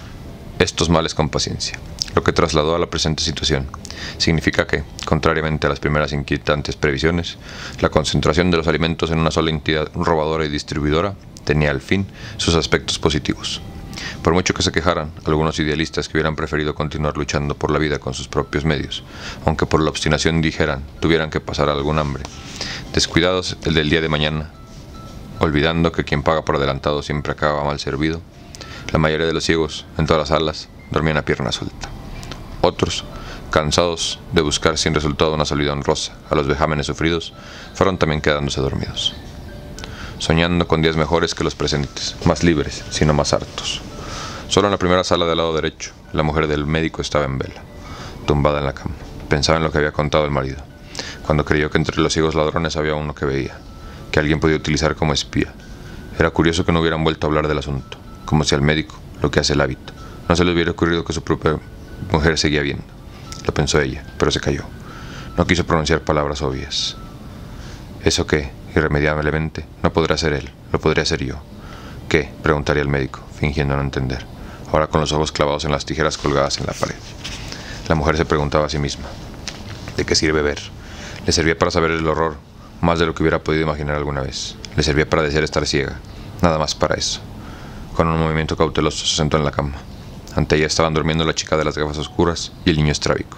estos males con paciencia. Lo que trasladó a la presente situación significa que, contrariamente a las primeras inquietantes previsiones, la concentración de los alimentos en una sola entidad robadora y distribuidora tenía al fin sus aspectos positivos. Por mucho que se quejaran algunos idealistas que hubieran preferido continuar luchando por la vida con sus propios medios, aunque por la obstinación dijeran tuvieran que pasar algún hambre, descuidados el del día de mañana, olvidando que quien paga por adelantado siempre acaba mal servido, la mayoría de los ciegos en todas las salas dormían a pierna suelta. Otros, cansados de buscar sin resultado una salida honrosa a los vejámenes sufridos, fueron también quedándose dormidos, soñando con días mejores que los presentes, más libres, sino más hartos. Solo en la primera sala del lado derecho, la mujer del médico estaba en vela, tumbada en la cama. Pensaba en lo que había contado el marido, cuando creyó que entre los ciegos ladrones había uno que veía, que alguien podía utilizar como espía. Era curioso que no hubieran vuelto a hablar del asunto, como si al médico, lo que hace el hábito, no se le hubiera ocurrido que su propia mujer seguía viendo. Lo pensó ella, pero se calló. No quiso pronunciar palabras obvias. ¿Eso qué? Irremediablemente, no podrá ser él, lo podría ser yo. ¿Qué? Preguntaría el médico, fingiendo no entender, ahora con los ojos clavados en las tijeras colgadas en la pared. La mujer se preguntaba a sí misma, ¿de qué sirve ver? Le servía para saber el horror, más de lo que hubiera podido imaginar alguna vez. Le servía para desear estar ciega, nada más para eso. Con un movimiento cauteloso se sentó en la cama. Ante ella estaban durmiendo la chica de las gafas oscuras y el niño estrábico.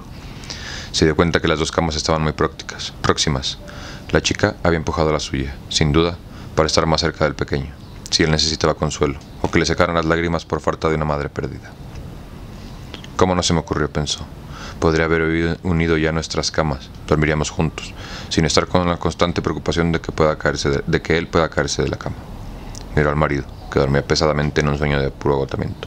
Se dio cuenta que las dos camas estaban muy próximas. próximas. La chica había empujado la suya, sin duda, para estar más cerca del pequeño, si él necesitaba consuelo, o que le secaran las lágrimas por falta de una madre perdida. ¿Cómo no se me ocurrió?, pensó. Podría haber unido ya nuestras camas, dormiríamos juntos, sin estar con la constante preocupación de que, pueda caerse de, de que él pueda caerse de la cama. Miró al marido, que dormía pesadamente en un sueño de puro agotamiento.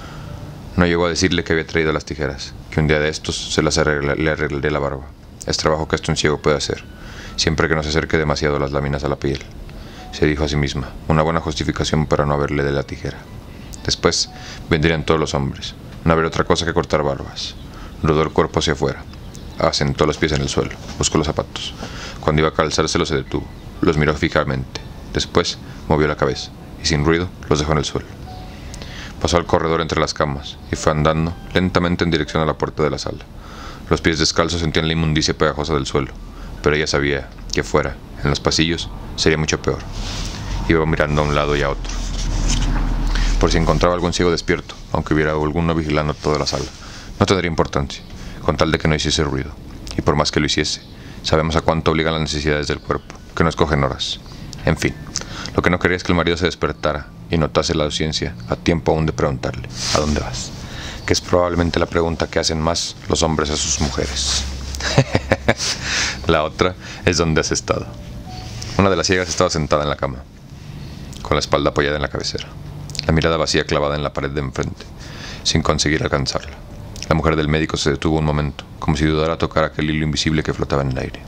No llegó a decirle que había traído las tijeras, que un día de estos se las arregla, le arreglaré la barba. Es trabajo que hasta un ciego puede hacer, siempre que no se acerque demasiado las láminas a la piel. Se dijo a sí misma, una buena justificación para no haberle de la tijera. Después vendrían todos los hombres, no habría otra cosa que cortar barbas. Rodó el cuerpo hacia afuera, asentó los pies en el suelo, buscó los zapatos. Cuando iba a calzárselos se detuvo, los miró fijamente. Después movió la cabeza y sin ruido los dejó en el suelo. Pasó al corredor entre las camas y fue andando lentamente en dirección a la puerta de la sala. Los pies descalzos sentían la inmundicia pegajosa del suelo, pero ella sabía que fuera, en los pasillos, sería mucho peor. Iba mirando a un lado y a otro, por si encontraba algún ciego despierto, aunque hubiera alguno vigilando toda la sala. No tendría importancia, con tal de que no hiciese ruido, y por más que lo hiciese, sabemos a cuánto obligan las necesidades del cuerpo, que no escogen horas. En fin, lo que no quería es que el marido se despertara y notase la ausencia a tiempo aún de preguntarle, ¿a dónde vas? que es probablemente la pregunta que hacen más los hombres a sus mujeres. La otra es ¿dónde has estado? Una de las ciegas estaba sentada en la cama, con la espalda apoyada en la cabecera, la mirada vacía clavada en la pared de enfrente, sin conseguir alcanzarla. La mujer del médico se detuvo un momento, como si dudara tocar aquel hilo invisible que flotaba en el aire.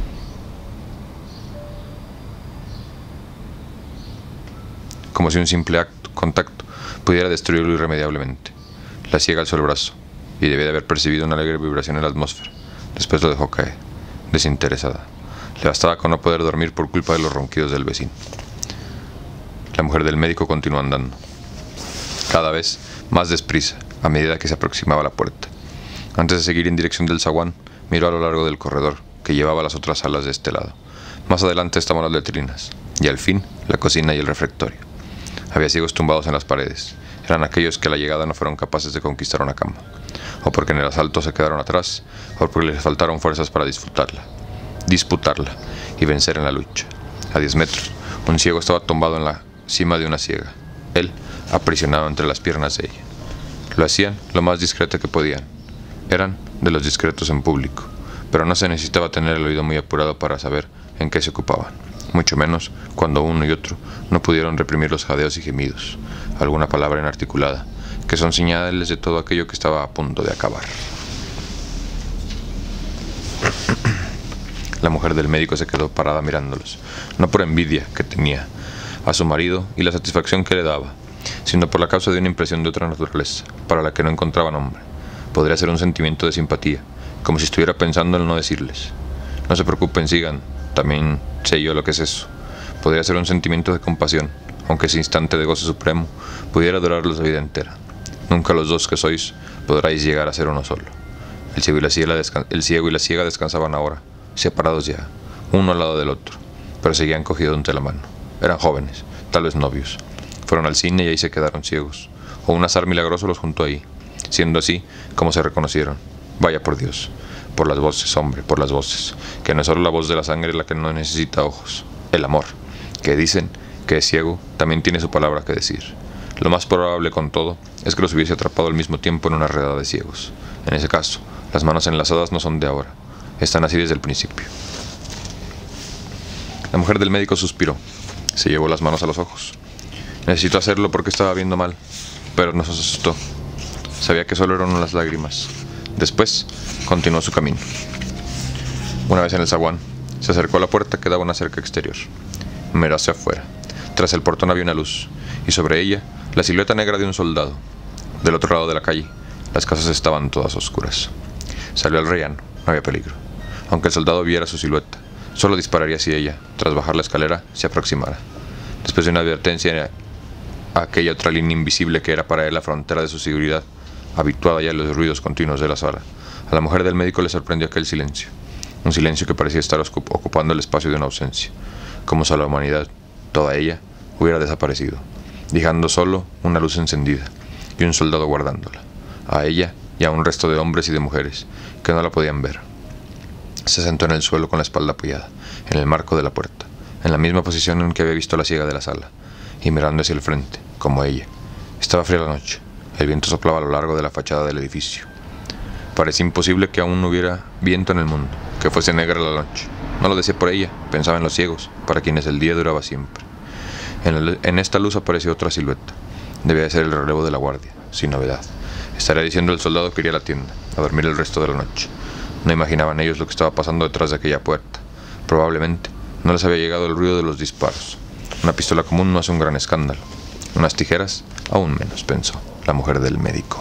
Como si un simple acto, contacto pudiera destruirlo irremediablemente. La ciega alzó el brazo, y debía de haber percibido una alegre vibración en la atmósfera. Después lo dejó caer, desinteresada. Le bastaba con no poder dormir por culpa de los ronquidos del vecino. La mujer del médico continuó andando, cada vez más desprisa, a medida que se aproximaba a la puerta. Antes de seguir en dirección del zaguán, miró a lo largo del corredor, que llevaba a las otras salas de este lado. Más adelante estaban las letrinas, y al fin, la cocina y el refectorio. Había ciegos tumbados en las paredes. Eran aquellos que a la llegada no fueron capaces de conquistar una cama, o porque en el asalto se quedaron atrás, o porque les faltaron fuerzas para disfrutarla, disputarla y vencer en la lucha. A diez metros, un ciego estaba tumbado en la cima de una ciega, él aprisionado entre las piernas de ella. Lo hacían lo más discreto que podían. Eran de los discretos en público, pero no se necesitaba tener el oído muy apurado para saber en qué se ocupaban, mucho menos cuando uno y otro no pudieron reprimir los jadeos y gemidos, alguna palabra inarticulada, que son señales de todo aquello que estaba a punto de acabar. La mujer del médico se quedó parada mirándolos, no por envidia que tenía a su marido y la satisfacción que le daba, sino por la causa de una impresión de otra naturaleza, para la que no encontraba nombre. Podría ser un sentimiento de simpatía, como si estuviera pensando en no decirles: no se preocupen, sigan, también sé yo lo que es eso. Podría ser un sentimiento de compasión, aunque ese instante de gozo supremo pudiera durarlos la vida entera. Nunca los dos que sois podráis llegar a ser uno solo. El ciego y la ciega, descan- el ciego y la ciega descansaban ahora, separados ya, uno al lado del otro, pero seguían cogidos entre la mano. Eran jóvenes, tal vez novios. Fueron al cine y ahí se quedaron ciegos, o un azar milagroso los juntó ahí, siendo así como se reconocieron. Vaya por Dios, por las voces, hombre, por las voces, que no es solo la voz de la sangre la que no necesita ojos. El amor, que dicen que es ciego, también tiene su palabra que decir. Lo más probable, con todo, es que los hubiese atrapado al mismo tiempo en una redada de ciegos. En ese caso, las manos enlazadas no son de ahora, están así desde el principio. La mujer del médico suspiró, se llevó las manos a los ojos. Necesitó hacerlo porque estaba viendo mal, pero no se asustó. Sabía que solo eran unas lágrimas. Después, continuó su camino. Una vez en el zaguán, se acercó a la puerta que daba una cerca exterior. Miró hacia afuera. Tras el portón había una luz, y sobre ella, la silueta negra de un soldado. Del otro lado de la calle, las casas estaban todas oscuras. Salió al rellano, no había peligro. Aunque el soldado viera su silueta, solo dispararía si ella, tras bajar la escalera, se aproximara. Después de una advertencia a aquella otra línea invisible que era para él la frontera de su seguridad, habituada ya a los ruidos continuos de la sala, a la mujer del médico le sorprendió aquel silencio. Un silencio que parecía estar ocupando el espacio de una ausencia, como si la humanidad, toda ella, hubiera desaparecido, dejando solo una luz encendida y un soldado guardándola, a ella y a un resto de hombres y de mujeres que no la podían ver. Se sentó en el suelo con la espalda apoyada, en el marco de la puerta, en la misma posición en que había visto a la ciega de la sala, y mirando hacia el frente, como ella. Estaba fría la noche, el viento soplaba a lo largo de la fachada del edificio. Parecía imposible que aún no hubiera viento en el mundo, que fuese negra la noche. No lo decía por ella, pensaba en los ciegos, para quienes el día duraba siempre. En, el, en esta luz apareció otra silueta. Debía de ser el relevo de la guardia, sin novedad. Estaría diciendo el soldado que iría a la tienda, a dormir el resto de la noche. No imaginaban ellos lo que estaba pasando detrás de aquella puerta. Probablemente no les había llegado el ruido de los disparos. Una pistola común no hace un gran escándalo. Unas tijeras, aún menos, pensó la mujer del médico.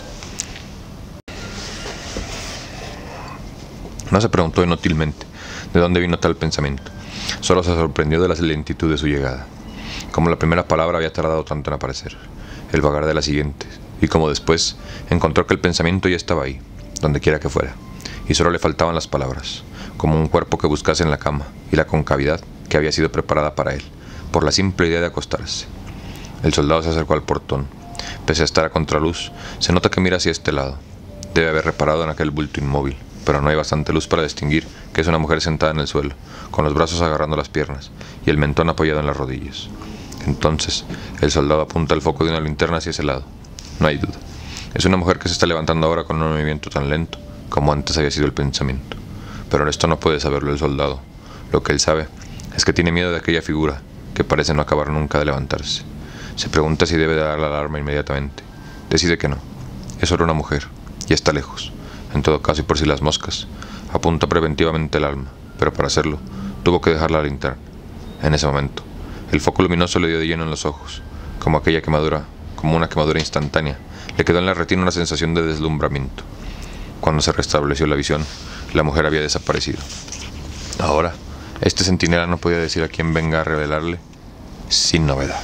No se preguntó inútilmente de dónde vino tal pensamiento. Solo se sorprendió de la lentitud de su llegada. Como la primera palabra había tardado tanto en aparecer, el vagar de la siguiente, y como después encontró que el pensamiento ya estaba ahí, donde quiera que fuera, y solo le faltaban las palabras, como un cuerpo que buscase en la cama y la concavidad que había sido preparada para él, por la simple idea de acostarse. El soldado se acercó al portón. Pese a estar a contraluz, se nota que mira hacia este lado. Debe haber reparado en aquel bulto inmóvil, pero no hay bastante luz para distinguir que es una mujer sentada en el suelo, con los brazos agarrando las piernas y el mentón apoyado en las rodillas. Entonces, el soldado apunta el foco de una linterna hacia ese lado. No hay duda. Es una mujer que se está levantando ahora con un movimiento tan lento como antes había sido el pensamiento. Pero esto no puede saberlo el soldado. Lo que él sabe es que tiene miedo de aquella figura que parece no acabar nunca de levantarse. Se pregunta si debe dar la alarma inmediatamente. Decide que no. Es solo una mujer, y está lejos. En todo caso, y por si las moscas, apunta preventivamente el alma, pero para hacerlo, tuvo que dejar la linterna. En ese momento, el foco luminoso le dio de lleno en los ojos, como aquella quemadura, como una quemadura instantánea. Le quedó en la retina una sensación de deslumbramiento. Cuando se restableció la visión, la mujer había desaparecido. Ahora, este centinela no podía decir a quién venga a revelarle, sin novedad.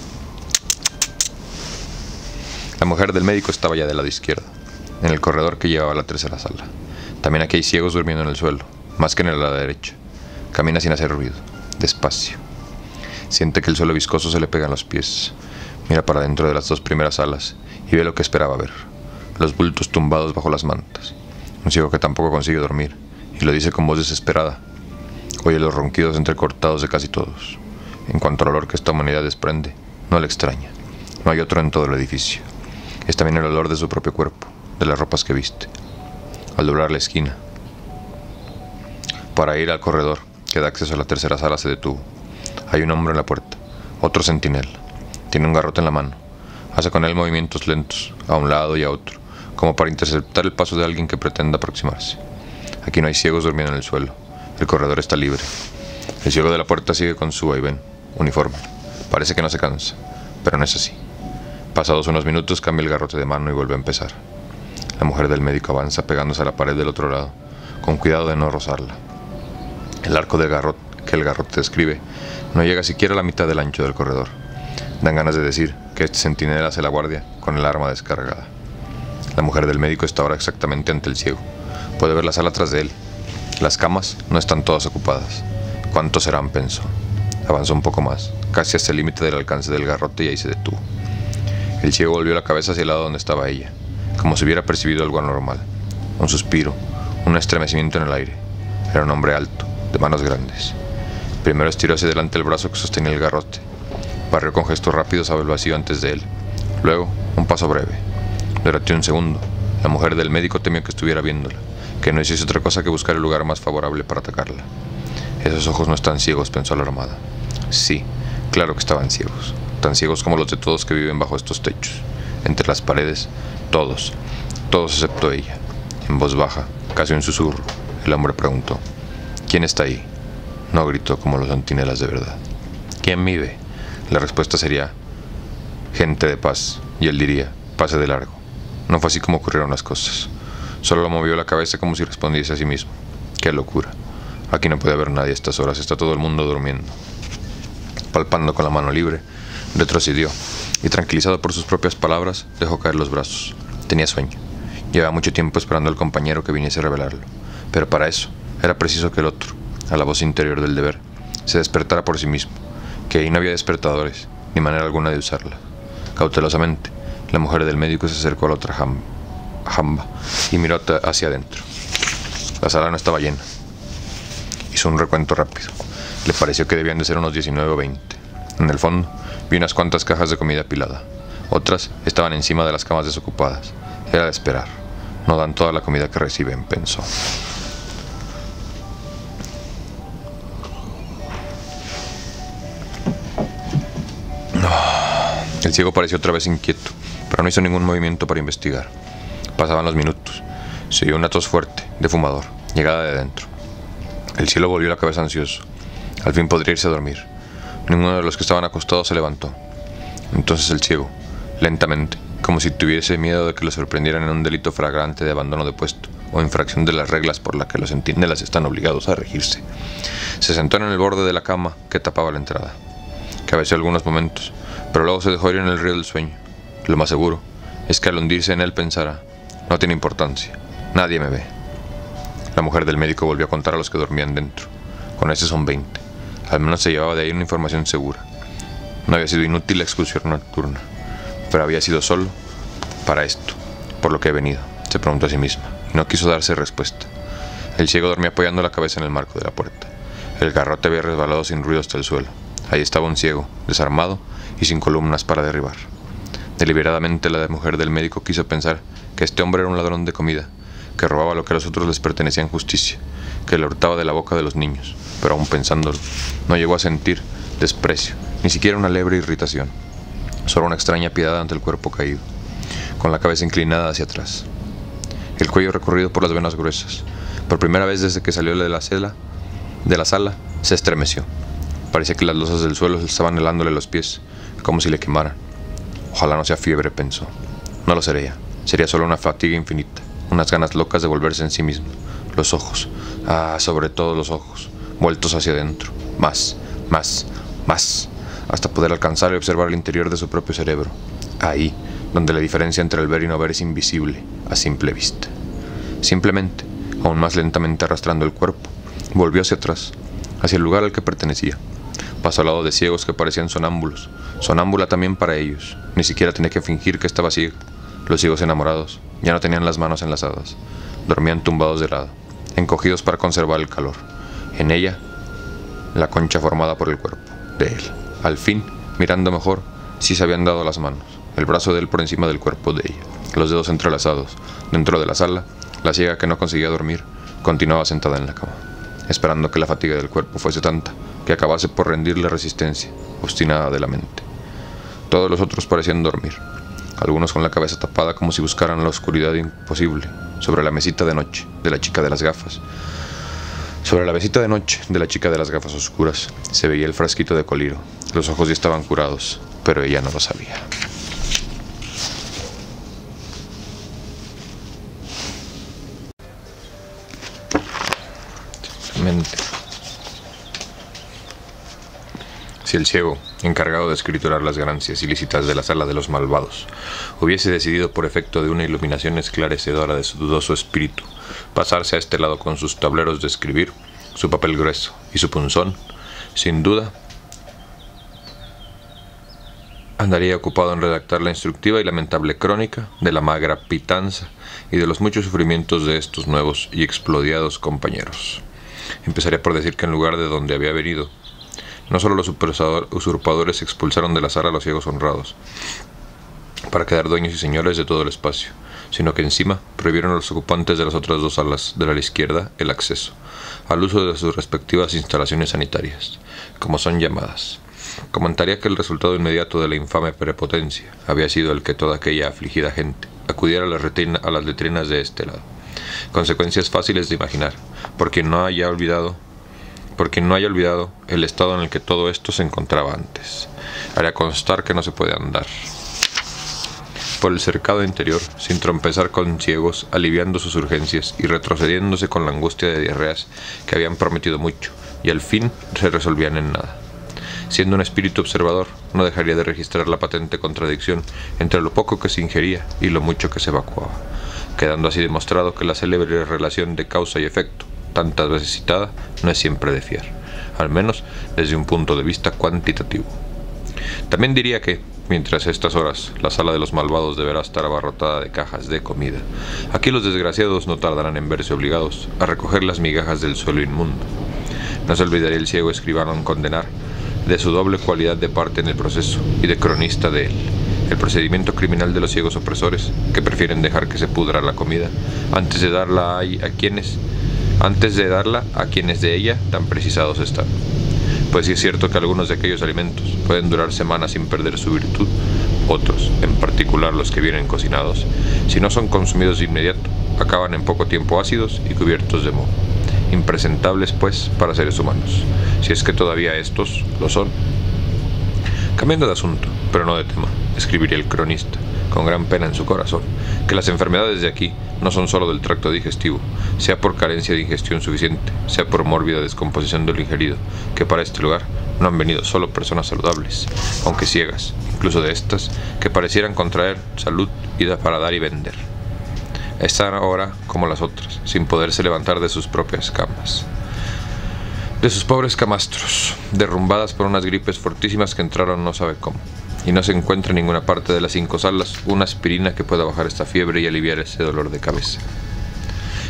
La mujer del médico estaba ya del lado izquierdo, en el corredor que llevaba a la tercera sala. También aquí hay ciegos durmiendo en el suelo, más que en el lado derecha. Camina sin hacer ruido, despacio. Siente que el suelo viscoso se le pega en los pies. Mira para dentro de las dos primeras salas y ve lo que esperaba ver. Los bultos tumbados bajo las mantas. Un ciego que tampoco consigue dormir, y lo dice con voz desesperada. Oye los ronquidos entrecortados de casi todos. En cuanto al olor que esta humanidad desprende, no le extraña. No hay otro en todo el edificio. Es también el olor de su propio cuerpo, de las ropas que viste. Al doblar la esquina, para ir al corredor que da acceso a la tercera sala, se detuvo. Hay un hombre en la puerta, otro centinela. Tiene un garrote en la mano. Hace con él movimientos lentos, a un lado y a otro, como para interceptar el paso de alguien que pretenda aproximarse. Aquí no hay ciegos durmiendo en el suelo. El corredor está libre. El ciego de la puerta sigue con su vaivén, uniforme. Parece que no se cansa, pero no es así. Pasados unos minutos cambia el garrote de mano y vuelve a empezar. La mujer del médico avanza pegándose a la pared del otro lado, con cuidado de no rozarla. El arco del garrote que el garrote describe no llega siquiera a la mitad del ancho del corredor. Dan ganas de decir que este centinela hace la guardia con el arma descargada. La mujer del médico está ahora exactamente ante el ciego. Puede ver la sala tras de él. Las camas no están todas ocupadas. ¿Cuántos serán?, pensó. Avanzó un poco más, casi hasta el límite del alcance del garrote, y ahí se detuvo. El ciego volvió la cabeza hacia el lado donde estaba ella, como si hubiera percibido algo anormal. Un suspiro, un estremecimiento en el aire. Era un hombre alto, de manos grandes. Primero estiró hacia adelante el brazo que sostenía el garrote. Barrió con gestos rápidos a el vacío antes de él. Luego, un paso breve. Durante un segundo, la mujer del médico temió que estuviera viéndola, que no hiciese otra cosa que buscar el lugar más favorable para atacarla. Esos ojos no están ciegos, pensó alarmada. Sí, claro que estaban ciegos, tan ciegos como los de todos que viven bajo estos techos. Entre las paredes, todos, todos excepto ella. En voz baja, casi un susurro, el hombre preguntó: ¿quién está ahí? No gritó como los centinelas de verdad. ¿Quién vive? La respuesta sería: gente de paz, y él diría: pase de largo. No fue así como ocurrieron las cosas. Solo lo movió la cabeza como si respondiese a sí mismo. ¡Qué locura! Aquí no puede haber nadie a estas horas, está todo el mundo durmiendo. Palpando con la mano libre, retrocedió, y tranquilizado por sus propias palabras, dejó caer los brazos. Tenía sueño. Llevaba mucho tiempo esperando al compañero que viniese a revelarlo. Pero para eso, era preciso que el otro, a la voz interior del deber, se despertara por sí mismo, que ahí no había despertadores, ni manera alguna de usarla. Cautelosamente, la mujer del médico se acercó a la otra jamba, jamba y miró hacia adentro. La sala no estaba llena. Hizo un recuento rápido. Le pareció que debían de ser unos diecinueve o veinte. En el fondo, vi unas cuantas cajas de comida apilada. Otras estaban encima de las camas desocupadas. Era de esperar. No dan toda la comida que reciben, pensó. El ciego pareció otra vez inquieto, pero no hizo ningún movimiento para investigar. Pasaban los minutos. Se oyó una tos fuerte, de fumador, llegada de dentro. El cielo volvió la cabeza ansioso. Al fin podría irse a dormir. Ninguno de los que estaban acostados se levantó. Entonces el ciego, lentamente, como si tuviese miedo de que lo sorprendieran en un delito flagrante de abandono de puesto o infracción de las reglas por las que los centinelas están obligados a regirse, se sentó en el borde de la cama que tapaba la entrada. Cabeceó algunos momentos, pero luego se dejó ir en el río del sueño. Lo más seguro es que al hundirse en él pensara: no tiene importancia, nadie me ve. La mujer del médico volvió a contar a los que dormían dentro. Con ese son veinte. Al menos se llevaba de ahí una información segura. No había sido inútil la excursión nocturna, pero había sido solo para esto, por lo que he venido, se preguntó a sí misma, y no quiso darse respuesta. El ciego dormía apoyando la cabeza en el marco de la puerta. El garrote había resbalado sin ruido hasta el suelo. Ahí estaba un ciego, desarmado y sin columnas para derribar. Deliberadamente la mujer del médico quiso pensar que este hombre era un ladrón de comida, que robaba lo que a los otros les pertenecía en justicia, que le hurtaba de la boca de los niños, pero aún pensándolo, no llegó a sentir desprecio, ni siquiera una leve irritación, solo una extraña piedad ante el cuerpo caído, con la cabeza inclinada hacia atrás, el cuello recorrido por las venas gruesas. Por primera vez desde que salió de la sala, de la sala, se estremeció. Parecía que las losas del suelo estaban helándole los pies, como si le quemaran. Ojalá no sea fiebre, pensó. No lo sería. Sería solo una fatiga infinita, unas ganas locas de volverse en sí mismo. Los ojos, ah, sobre todo los ojos, vueltos hacia adentro. Más, más, más, hasta poder alcanzar y observar el interior de su propio cerebro. Ahí, donde la diferencia entre el ver y no ver es invisible a simple vista. Simplemente, aún más lentamente arrastrando el cuerpo, volvió hacia atrás, hacia el lugar al que pertenecía. Pasó al lado de ciegos que parecían sonámbulos, sonámbula también para ellos. Ni siquiera tenía que fingir que estaba ciego. Los ciegos enamorados ya no tenían las manos enlazadas, dormían tumbados de lado, encogidos para conservar el calor. En ella, la concha formada por el cuerpo de él. Al fin, mirando mejor, sí se habían dado las manos, el brazo de él por encima del cuerpo de ella, los dedos entrelazados. Dentro de la sala, la ciega que no conseguía dormir continuaba sentada en la cama, esperando que la fatiga del cuerpo fuese tanta que acabase por rendir la resistencia obstinada de la mente. Todos los otros parecían dormir, algunos con la cabeza tapada como si buscaran la oscuridad imposible. Sobre la mesita de noche de la chica de las gafas, sobre la mesita de noche de la chica de las gafas oscuras, se veía el frasquito de coliro. Los ojos ya estaban curados, pero ella no lo sabía. Mente. Si el ciego, encargado de escriturar las ganancias ilícitas de la sala de los malvados, hubiese decidido por efecto de una iluminación esclarecedora de su dudoso espíritu pasarse a este lado con sus tableros de escribir, su papel grueso y su punzón, sin duda andaría ocupado en redactar la instructiva y lamentable crónica de la magra pitanza y de los muchos sufrimientos de estos nuevos y explodiados compañeros. Empezaría por decir que en lugar de donde había venido, no solo los usurpadores expulsaron de la sala a los ciegos honrados, para quedar dueños y señores de todo el espacio, sino que encima prohibieron a los ocupantes de las otras dos salas de la izquierda el acceso al uso de sus respectivas instalaciones sanitarias, como son llamadas. Comentaría que el resultado inmediato de la infame prepotencia había sido el que toda aquella afligida gente acudiera a las, retina, a las letrinas de este lado. Consecuencias fáciles de imaginar, por quien no haya olvidado por quien no haya olvidado el estado en el que todo esto se encontraba antes. Haría constar que no se puede andar por el cercado interior sin trompezar con ciegos, aliviando sus urgencias y retrocediéndose con la angustia de diarreas que habían prometido mucho y al fin se resolvían en nada. Siendo un espíritu observador, no dejaría de registrar la patente contradicción entre lo poco que se ingería y lo mucho que se evacuaba, quedando así demostrado que la célebre relación de causa y efecto, tantas veces citada, no es siempre de fiar, al menos desde un punto de vista cuantitativo. También diría que, mientras a estas horas la sala de los malvados deberá estar abarrotada de cajas de comida, aquí los desgraciados no tardarán en verse obligados a recoger las migajas del suelo inmundo. No se olvidaría el ciego escribano en condenar de su doble cualidad de parte en el proceso y de cronista de él, el procedimiento criminal de los ciegos opresores que prefieren dejar que se pudra la comida antes de darla a, a quienes antes de darla a quienes de ella tan precisados están. Pues sí es cierto que algunos de aquellos alimentos pueden durar semanas sin perder su virtud, otros, en particular los que vienen cocinados, si no son consumidos de inmediato, acaban en poco tiempo ácidos y cubiertos de moho, impresentables pues para seres humanos, si es que todavía estos lo son. Cambiando de asunto, pero no de tema, escribiría el cronista, con gran pena en su corazón, que las enfermedades de aquí no son solo del tracto digestivo, sea por carencia de ingestión suficiente, sea por mórbida descomposición de lo ingerido, que para este lugar no han venido solo personas saludables, aunque ciegas, incluso de estas, que parecieran contraer salud y da para dar y vender. Están ahora como las otras, sin poderse levantar de sus propias camas, de sus pobres camastros, derrumbadas por unas gripes fortísimas que entraron no sabe cómo. Y no se encuentra en ninguna parte de las cinco salas una aspirina que pueda bajar esta fiebre y aliviar ese dolor de cabeza.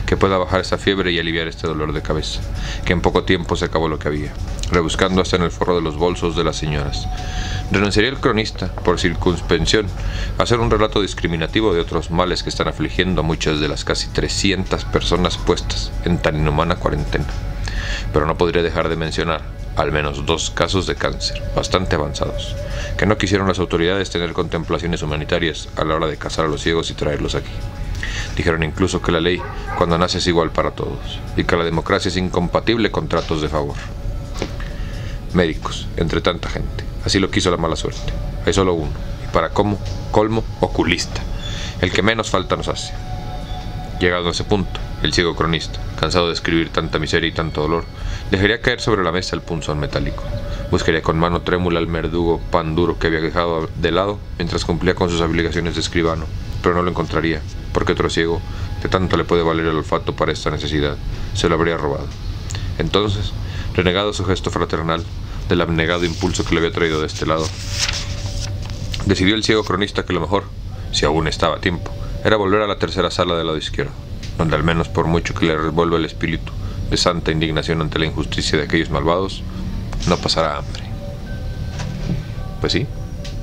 que pueda bajar esa fiebre y aliviar este dolor de cabeza, que en poco tiempo se acabó lo que había, rebuscando hasta en el forro de los bolsos de las señoras. Renunciaría el cronista, por circunspección, a hacer un relato discriminativo de otros males que están afligiendo a muchas de las casi trescientas personas puestas en tan inhumana cuarentena, pero no podría dejar de mencionar al menos dos casos de cáncer, bastante avanzados, que no quisieron las autoridades tener contemplaciones humanitarias a la hora de cazar a los ciegos y traerlos aquí. Dijeron incluso que la ley, cuando nace, es igual para todos, y que la democracia es incompatible con tratos de favor. Médicos, entre tanta gente, así lo quiso la mala suerte. Hay solo uno, y para cómo, colmo, oculista, el que menos falta nos hace. Llegado a ese punto, el ciego cronista, cansado de escribir tanta miseria y tanto dolor, dejaría caer sobre la mesa el punzón metálico. Buscaría con mano trémula el verdugo pan duro que había dejado de lado mientras cumplía con sus obligaciones de escribano, pero no lo encontraría, porque otro ciego, de tanto le puede valer el olfato para esta necesidad, se lo habría robado. Entonces, renegado su gesto fraternal, del abnegado impulso que le había traído de este lado, decidió el ciego cronista que lo mejor, si aún estaba a tiempo, era volver a la tercera sala del lado izquierdo, donde al menos por mucho que le revuelva el espíritu de santa indignación ante la injusticia de aquellos malvados, no pasará hambre. Pues sí.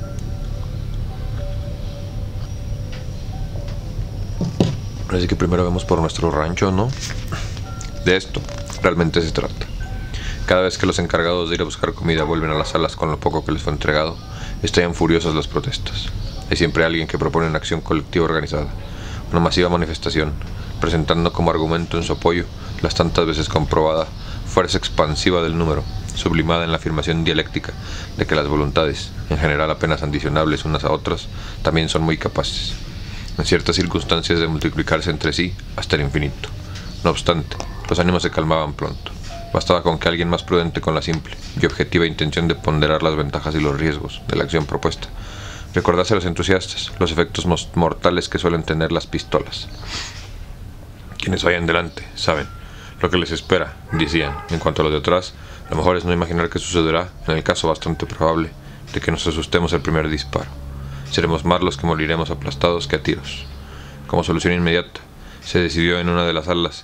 Parece que primero vamos por nuestro rancho, ¿no? De esto realmente se trata. Cada vez que los encargados de ir a buscar comida vuelven a las salas con lo poco que les fue entregado, estallan furiosas las protestas. Hay siempre alguien que propone una acción colectiva organizada, una masiva manifestación, presentando como argumento en su apoyo las tantas veces comprobada fuerza expansiva del número, sublimada en la afirmación dialéctica de que las voluntades, en general apenas adicionables unas a otras, también son muy capaces, en ciertas circunstancias, de multiplicarse entre sí hasta el infinito. No obstante, los ánimos se calmaban pronto. Bastaba con que alguien más prudente, con la simple y objetiva intención de ponderar las ventajas y los riesgos de la acción propuesta, recordase a los entusiastas los efectos mortales que suelen tener las pistolas. Quienes vayan delante saben lo que les espera, decían. En cuanto a los de atrás, lo mejor es no imaginar qué sucederá en el caso bastante probable de que nos asustemos el primer disparo. Seremos más los que moriremos aplastados que a tiros. Como solución inmediata, se decidió en una de las salas,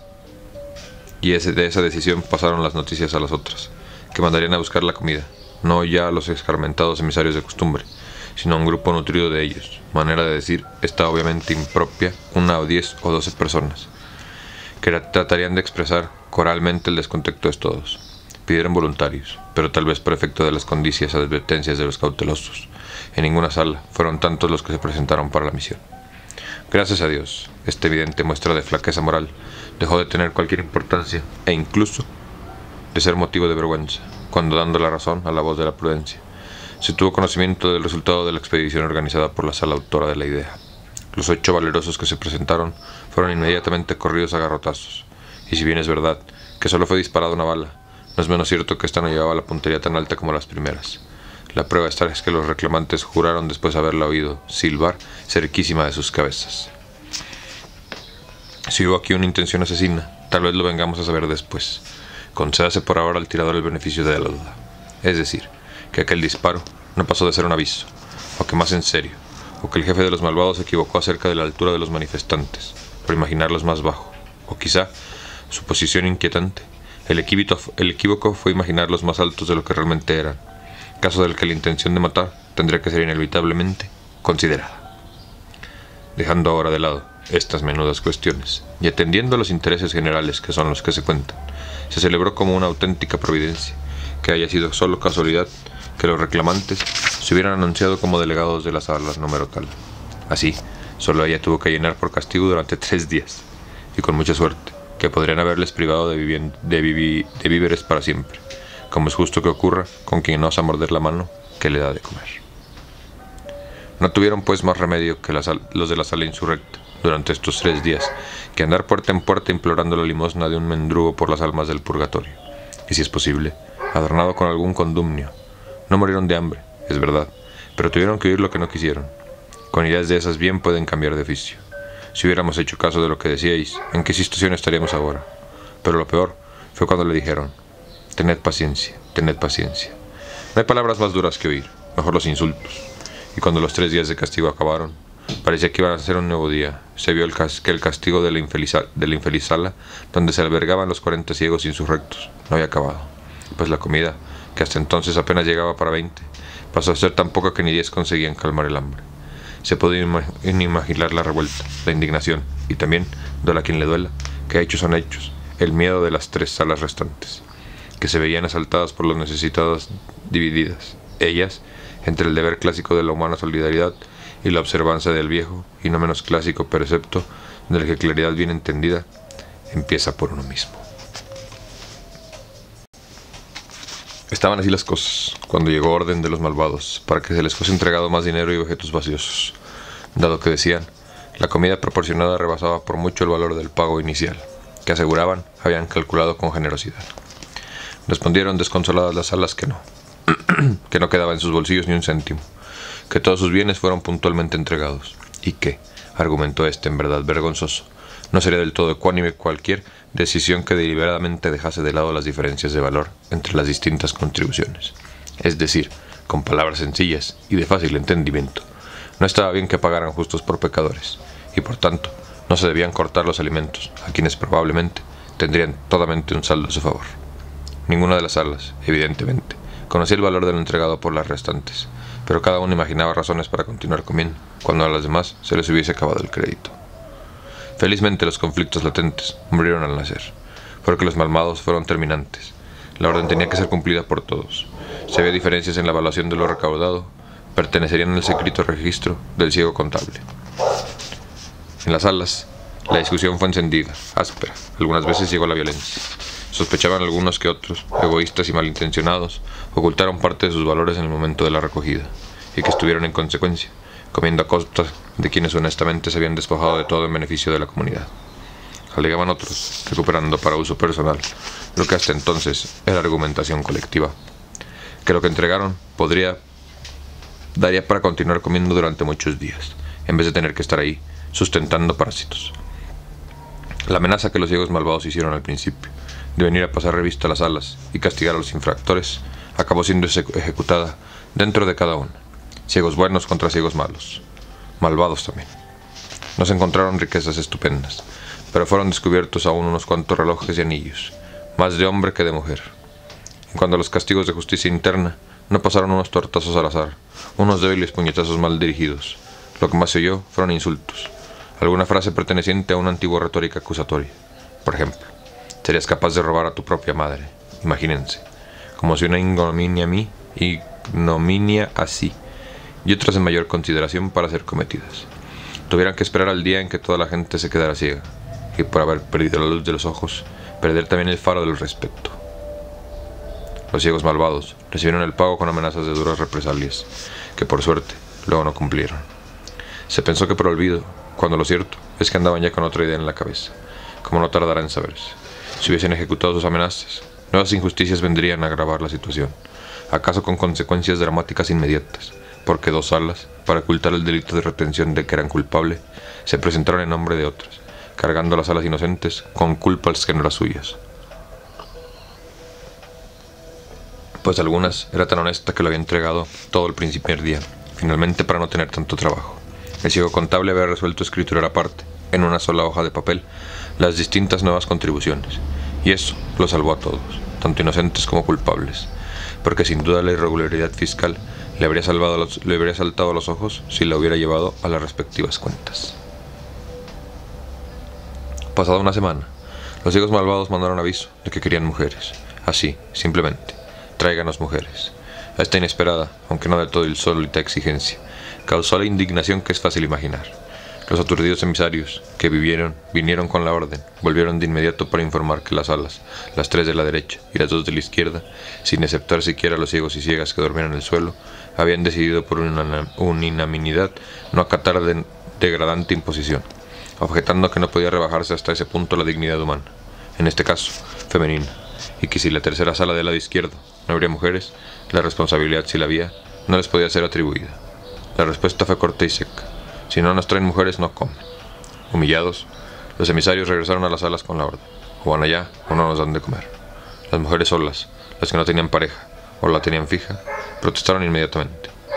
y ese, de esa decisión pasaron las noticias a las otras, que mandarían a buscar la comida, no ya a los escarmentados emisarios de costumbre, sino a un grupo nutrido de ellos. Manera de decir, esta obviamente impropia, una o diez o doce personas, que tratarían de expresar coralmente el descontento de todos. Pidieron voluntarios, pero tal vez por efecto de las condicias advertencias de los cautelosos, en ninguna sala fueron tantos los que se presentaron para la misión. Gracias a Dios, esta evidente muestra de flaqueza moral dejó de tener cualquier importancia, e incluso de ser motivo de vergüenza, cuando, dando la razón a la voz de la prudencia, se tuvo conocimiento del resultado de la expedición organizada por la sala autora de la idea. Los ocho valerosos que se presentaron fueron inmediatamente corridos a garrotazos, y si bien es verdad que solo fue disparada una bala, no es menos cierto que esta no llevaba la puntería tan alta como las primeras. La prueba está es que los reclamantes juraron, después de haberla oído silbar cerquísima de sus cabezas. Si hubo aquí una intención asesina, tal vez lo vengamos a saber después. Concédase por ahora al tirador el beneficio de la duda. Es decir, que aquel disparo no pasó de ser un aviso, o que más en serio, o que el jefe de los malvados se equivocó acerca de la altura de los manifestantes, por imaginarlos más bajo, o quizá, su posición inquietante, el equívoco, el equívoco fue imaginarlos más altos de lo que realmente eran, caso del que la intención de matar tendría que ser inevitablemente considerada. Dejando ahora de lado estas menudas cuestiones, y atendiendo a los intereses generales que son los que se cuentan, se celebró como una auténtica providencia que haya sido solo casualidad que los reclamantes se hubieran anunciado como delegados de la sala número tal. Así, solo ella tuvo que llenar por castigo durante tres días, y con mucha suerte, que podrían haberles privado de, vivien- de, vivi- de víveres para siempre, como es justo que ocurra con quien no osa morder la mano que le da de comer. No tuvieron pues más remedio que la sal- los de la sala insurrecta, durante estos tres días, que andar puerta en puerta implorando la limosna de un mendrugo por las almas del purgatorio, y si es posible, adornado con algún condumnio. No murieron de hambre, es verdad, pero tuvieron que oír lo que no quisieron. Con ideas de esas bien pueden cambiar de oficio. Si hubiéramos hecho caso de lo que decíais, ¿en qué situación estaríamos ahora? Pero lo peor fue cuando le dijeron: tened paciencia, tened paciencia. No hay palabras más duras que oír, mejor los insultos. Y cuando los tres días de castigo acabaron, Parecía que iba a ser un nuevo día. Se vio el que el castigo de la, infeliz, de la infeliz sala, donde se albergaban los cuarenta ciegos insurrectos, no había acabado, pues la comida, que hasta entonces apenas llegaba para veinte, pasó a ser tan poca que ni diez conseguían calmar el hambre. Se podía ima imaginar la revuelta, la indignación, y también, duela a quien le duela, que hechos son hechos, el miedo de las tres salas restantes, que se veían asaltadas por los necesitados divididas, ellas, entre el deber clásico de la humana solidaridad y la observancia del viejo y no menos clásico precepto del que claridad bien entendida empieza por uno mismo. Estaban así las cosas cuando llegó orden de los malvados para que se les fuese entregado más dinero y objetos valiosos, dado que decían la comida proporcionada rebasaba por mucho el valor del pago inicial, que aseguraban habían calculado con generosidad. Respondieron desconsoladas las salas que no, que no quedaba en sus bolsillos ni un céntimo, que todos sus bienes fueron puntualmente entregados, y que, argumentó este en verdad vergonzoso, no sería del todo ecuánime cualquier decisión que deliberadamente dejase de lado las diferencias de valor entre las distintas contribuciones. Es decir, con palabras sencillas y de fácil entendimiento, no estaba bien que pagaran justos por pecadores, y por tanto no se debían cortar los alimentos, a quienes probablemente tendrían totalmente un saldo a su favor. Ninguna de las salas, evidentemente, conocía el valor de lo entregado por las restantes, pero cada uno imaginaba razones para continuar comiendo, cuando a las demás se les hubiese acabado el crédito. Felizmente los conflictos latentes murieron al nacer, porque los malvados fueron terminantes. La orden tenía que ser cumplida por todos. Si había diferencias en la evaluación de lo recaudado, pertenecerían al secreto registro del ciego contable. En las salas, la discusión fue encendida, áspera, algunas veces llegó a la violencia. Sospechaban algunos que otros, egoístas y malintencionados, ocultaron parte de sus valores en el momento de la recogida, y que estuvieron en consecuencia, comiendo a costa de quienes honestamente se habían despojado de todo en beneficio de la comunidad. Alegaban otros, recuperando para uso personal lo que hasta entonces era argumentación colectiva, que lo que entregaron podría, daría para continuar comiendo durante muchos días, en vez de tener que estar ahí, sustentando parásitos. La amenaza que los ciegos malvados hicieron al principio, de venir a pasar revista a las salas y castigar a los infractores, acabó siendo ejecutada dentro de cada uno. Ciegos buenos contra ciegos malos, malvados también. No se encontraron riquezas estupendas, pero fueron descubiertos aún unos cuantos relojes y anillos, más de hombre que de mujer. En cuanto a los castigos de justicia interna, no pasaron unos tortazos al azar, unos débiles puñetazos mal dirigidos. Lo que más se oyó fueron insultos, alguna frase perteneciente a una antigua retórica acusatoria. Por ejemplo, serías capaz de robar a tu propia madre, imagínense, como si una ignominia a mí, ignominia así, y otras en mayor consideración para ser cometidas. Tuvieran que esperar al día en que toda la gente se quedara ciega, y por haber perdido la luz de los ojos, perder también el faro del respeto. Los ciegos malvados recibieron el pago con amenazas de duras represalias, que por suerte luego no cumplieron. Se pensó que por olvido, cuando lo cierto es que andaban ya con otra idea en la cabeza, como no tardará en saberse. Si hubiesen ejecutado sus amenazas, nuevas injusticias vendrían a agravar la situación, acaso con consecuencias dramáticas inmediatas, porque dos salas, para ocultar el delito de retención de que eran culpables, se presentaron en nombre de otras, cargando a las salas inocentes con culpas que no eran suyas. Pues algunas era tan honesta que lo había entregado todo el primer día, finalmente para no tener tanto trabajo. El ciego contable había resuelto escriturar aparte, en una sola hoja de papel, las distintas nuevas contribuciones, y eso lo salvó a todos, tanto inocentes como culpables, porque sin duda la irregularidad fiscal le habría, salvado los, le habría saltado a los ojos si la hubiera llevado a las respectivas cuentas. Pasada una semana, los ciegos malvados mandaron aviso de que querían mujeres, así, simplemente, tráiganos mujeres. Esta inesperada, aunque no del todo insólita exigencia, causó la indignación que es fácil imaginar. Los aturdidos emisarios que vivieron, vinieron con la orden, volvieron de inmediato para informar que las salas, las tres de la derecha y las dos de la izquierda, sin exceptar siquiera a los ciegos y ciegas que dormían en el suelo, habían decidido por una unanimidad no acatar de degradante imposición, objetando que no podía rebajarse hasta ese punto la dignidad humana, en este caso, femenina, y que si la tercera sala del lado izquierdo no habría mujeres, la responsabilidad, si la había, no les podía ser atribuida. La respuesta fue corta y seca. Si no nos traen mujeres, no comen. Humillados, los emisarios regresaron a las salas con la orden. O van allá, o no nos dan de comer. Las mujeres solas, las que no tenían pareja, o la tenían fija, protestaron inmediatamente.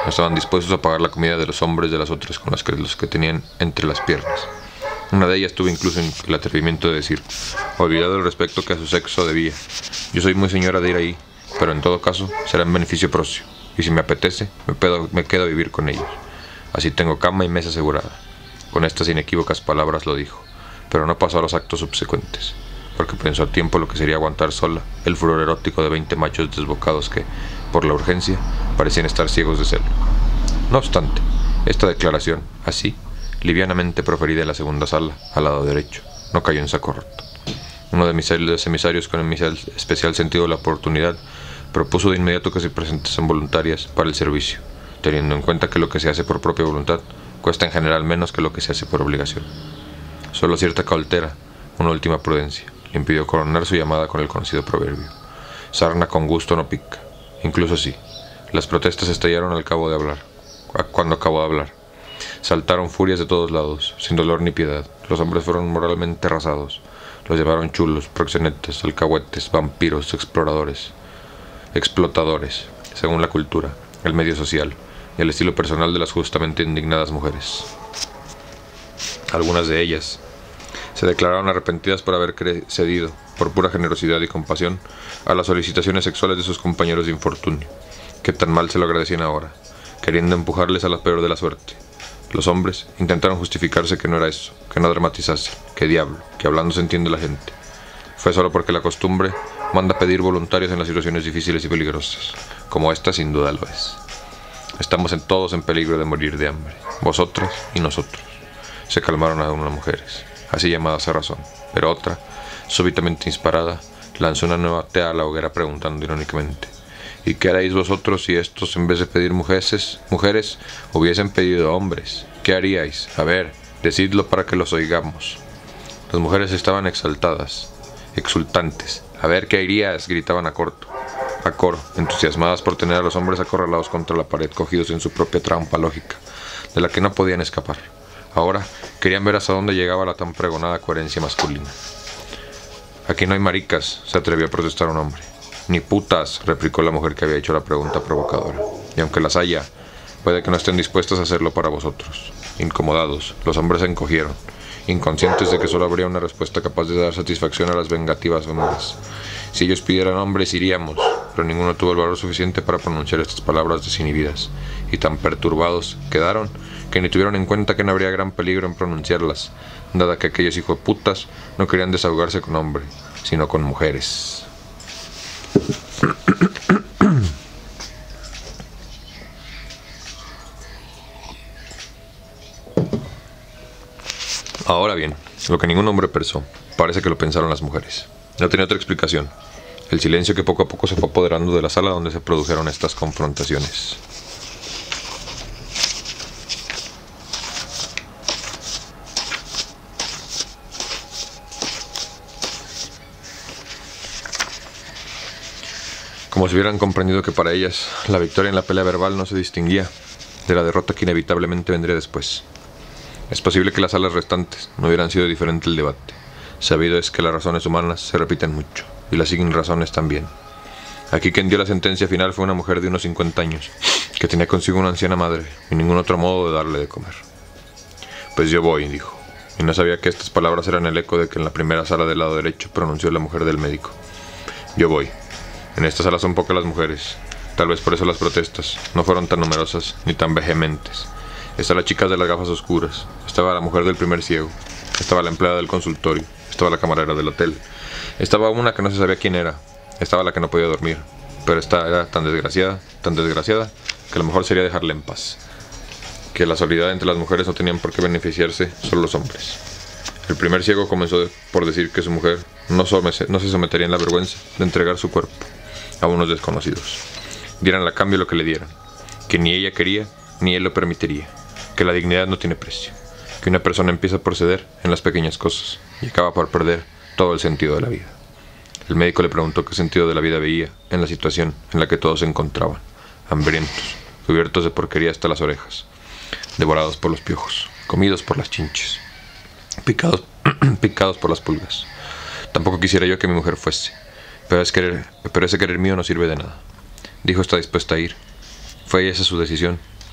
estaban dispuestos a pagar la comida de los hombres de las otras con las que los que tenían entre las piernas. Una de ellas tuvo incluso el atrevimiento de decir, olvidado el respeto que a su sexo debía: yo soy muy señora de ir ahí, pero en todo caso será en beneficio propio, y si me apetece, me, pedo, me quedo a vivir con ellos. Así tengo cama y mesa asegurada. Con estas inequívocas palabras lo dijo, pero no pasó a los actos subsecuentes, porque pensó a tiempo lo que sería aguantar sola el furor erótico de veinte machos desbocados que, por la urgencia, parecían estar ciegos de celo. No obstante, esta declaración, así, livianamente proferida en la segunda sala, al lado derecho, no cayó en saco roto. Uno de mis emisarios, con el especial sentido de la oportunidad, propuso de inmediato que se presentasen voluntarias para el servicio, teniendo en cuenta que lo que se hace por propia voluntad cuesta en general menos que lo que se hace por obligación. Solo cierta cautela, una última prudencia, le impidió coronar su llamada con el conocido proverbio: sarna con gusto no pica. Incluso así, las protestas estallaron al cabo de hablar. Cuando acabó de hablar, saltaron furias de todos lados, sin dolor ni piedad. Los hombres fueron moralmente arrasados. Los llamaron chulos, proxenetas, alcahuetes, vampiros, exploradores, explotadores, según la cultura, el medio social y el estilo personal de las justamente indignadas mujeres. Algunas de ellas se declararon arrepentidas por haber cedido, por pura generosidad y compasión, a las solicitaciones sexuales de sus compañeros de infortunio, que tan mal se lo agradecían ahora, queriendo empujarles a la peor de la suerte. Los hombres intentaron justificarse que no era eso, que no dramatizasen, que diablo, que hablando se entiende la gente. Fue solo porque la costumbre manda pedir voluntarios en las situaciones difíciles y peligrosas, como esta sin duda lo es. Estamos en todos en peligro de morir de hambre, vosotras y nosotros. Se calmaron a unas mujeres, así llamadas a razón, pero otra, súbitamente inspirada, lanzó una nueva tea a la hoguera preguntando irónicamente: ¿y qué haréis vosotros si estos, en vez de pedir mujeres, mujeres, hubiesen pedido hombres? ¿Qué haríais? A ver, decidlo para que los oigamos. Las mujeres estaban exaltadas, exultantes. A ver, ¿qué harías?, gritaban a corto, a coro, entusiasmadas por tener a los hombres acorralados contra la pared, cogidos en su propia trampa lógica, de la que no podían escapar. Ahora querían ver hasta dónde llegaba la tan pregonada coherencia masculina. Aquí no hay maricas, se atrevió a protestar un hombre. Ni putas, replicó la mujer que había hecho la pregunta provocadora. Y aunque las haya, puede que no estén dispuestas a hacerlo para vosotros. Incomodados, los hombres se encogieron, inconscientes de que solo habría una respuesta capaz de dar satisfacción a las vengativas hombres. Si ellos pidieran hombres, iríamos, pero ninguno tuvo el valor suficiente para pronunciar estas palabras desinhibidas, y tan perturbados quedaron que ni tuvieron en cuenta que no habría gran peligro en pronunciarlas, dada que aquellos hijos de putas no querían desahogarse con hombres, sino con mujeres. Ahora bien, lo que ningún hombre pensó, parece que lo pensaron las mujeres. No tenía otra explicación: el silencio que poco a poco se fue apoderando de la sala donde se produjeron estas confrontaciones. Como si hubieran comprendido que para ellas la victoria en la pelea verbal no se distinguía de la derrota que inevitablemente vendría después. Es posible que las salas restantes no hubieran sido diferente el debate. Sabido es que las razones humanas se repiten mucho, y las sin razones también. Aquí quien dio la sentencia final fue una mujer de unos cincuenta años, que tenía consigo una anciana madre, y ningún otro modo de darle de comer. Pues yo voy, dijo, y no sabía que estas palabras eran el eco de que en la primera sala del lado derecho pronunció la mujer del médico. Yo voy. En esta sala son pocas las mujeres, tal vez por eso las protestas no fueron tan numerosas ni tan vehementes. Estaba la chica de las gafas oscuras, estaba la mujer del primer ciego, estaba la empleada del consultorio, estaba la camarera del hotel, estaba una que no se sabía quién era, estaba la que no podía dormir, pero esta era tan desgraciada, tan desgraciada, que lo mejor sería dejarla en paz, que la solidaridad entre las mujeres no tenían por qué beneficiarse solo los hombres. El primer ciego comenzó por decir que su mujer no, somese, no se sometería en la vergüenza de entregar su cuerpo a unos desconocidos, dieran a cambio lo que le dieran, que ni ella quería ni él lo permitiría, que la dignidad no tiene precio, que una persona empieza por ceder en las pequeñas cosas y acaba por perder todo el sentido de la vida. El médico le preguntó qué sentido de la vida veía en la situación en la que todos se encontraban, hambrientos, cubiertos de porquería hasta las orejas, devorados por los piojos, comidos por las chinches, picados, picados por las pulgas. Tampoco quisiera yo que mi mujer fuese, pero, es querer, pero ese querer mío no sirve de nada. Dijo, está dispuesta a ir. Fue esa su decisión,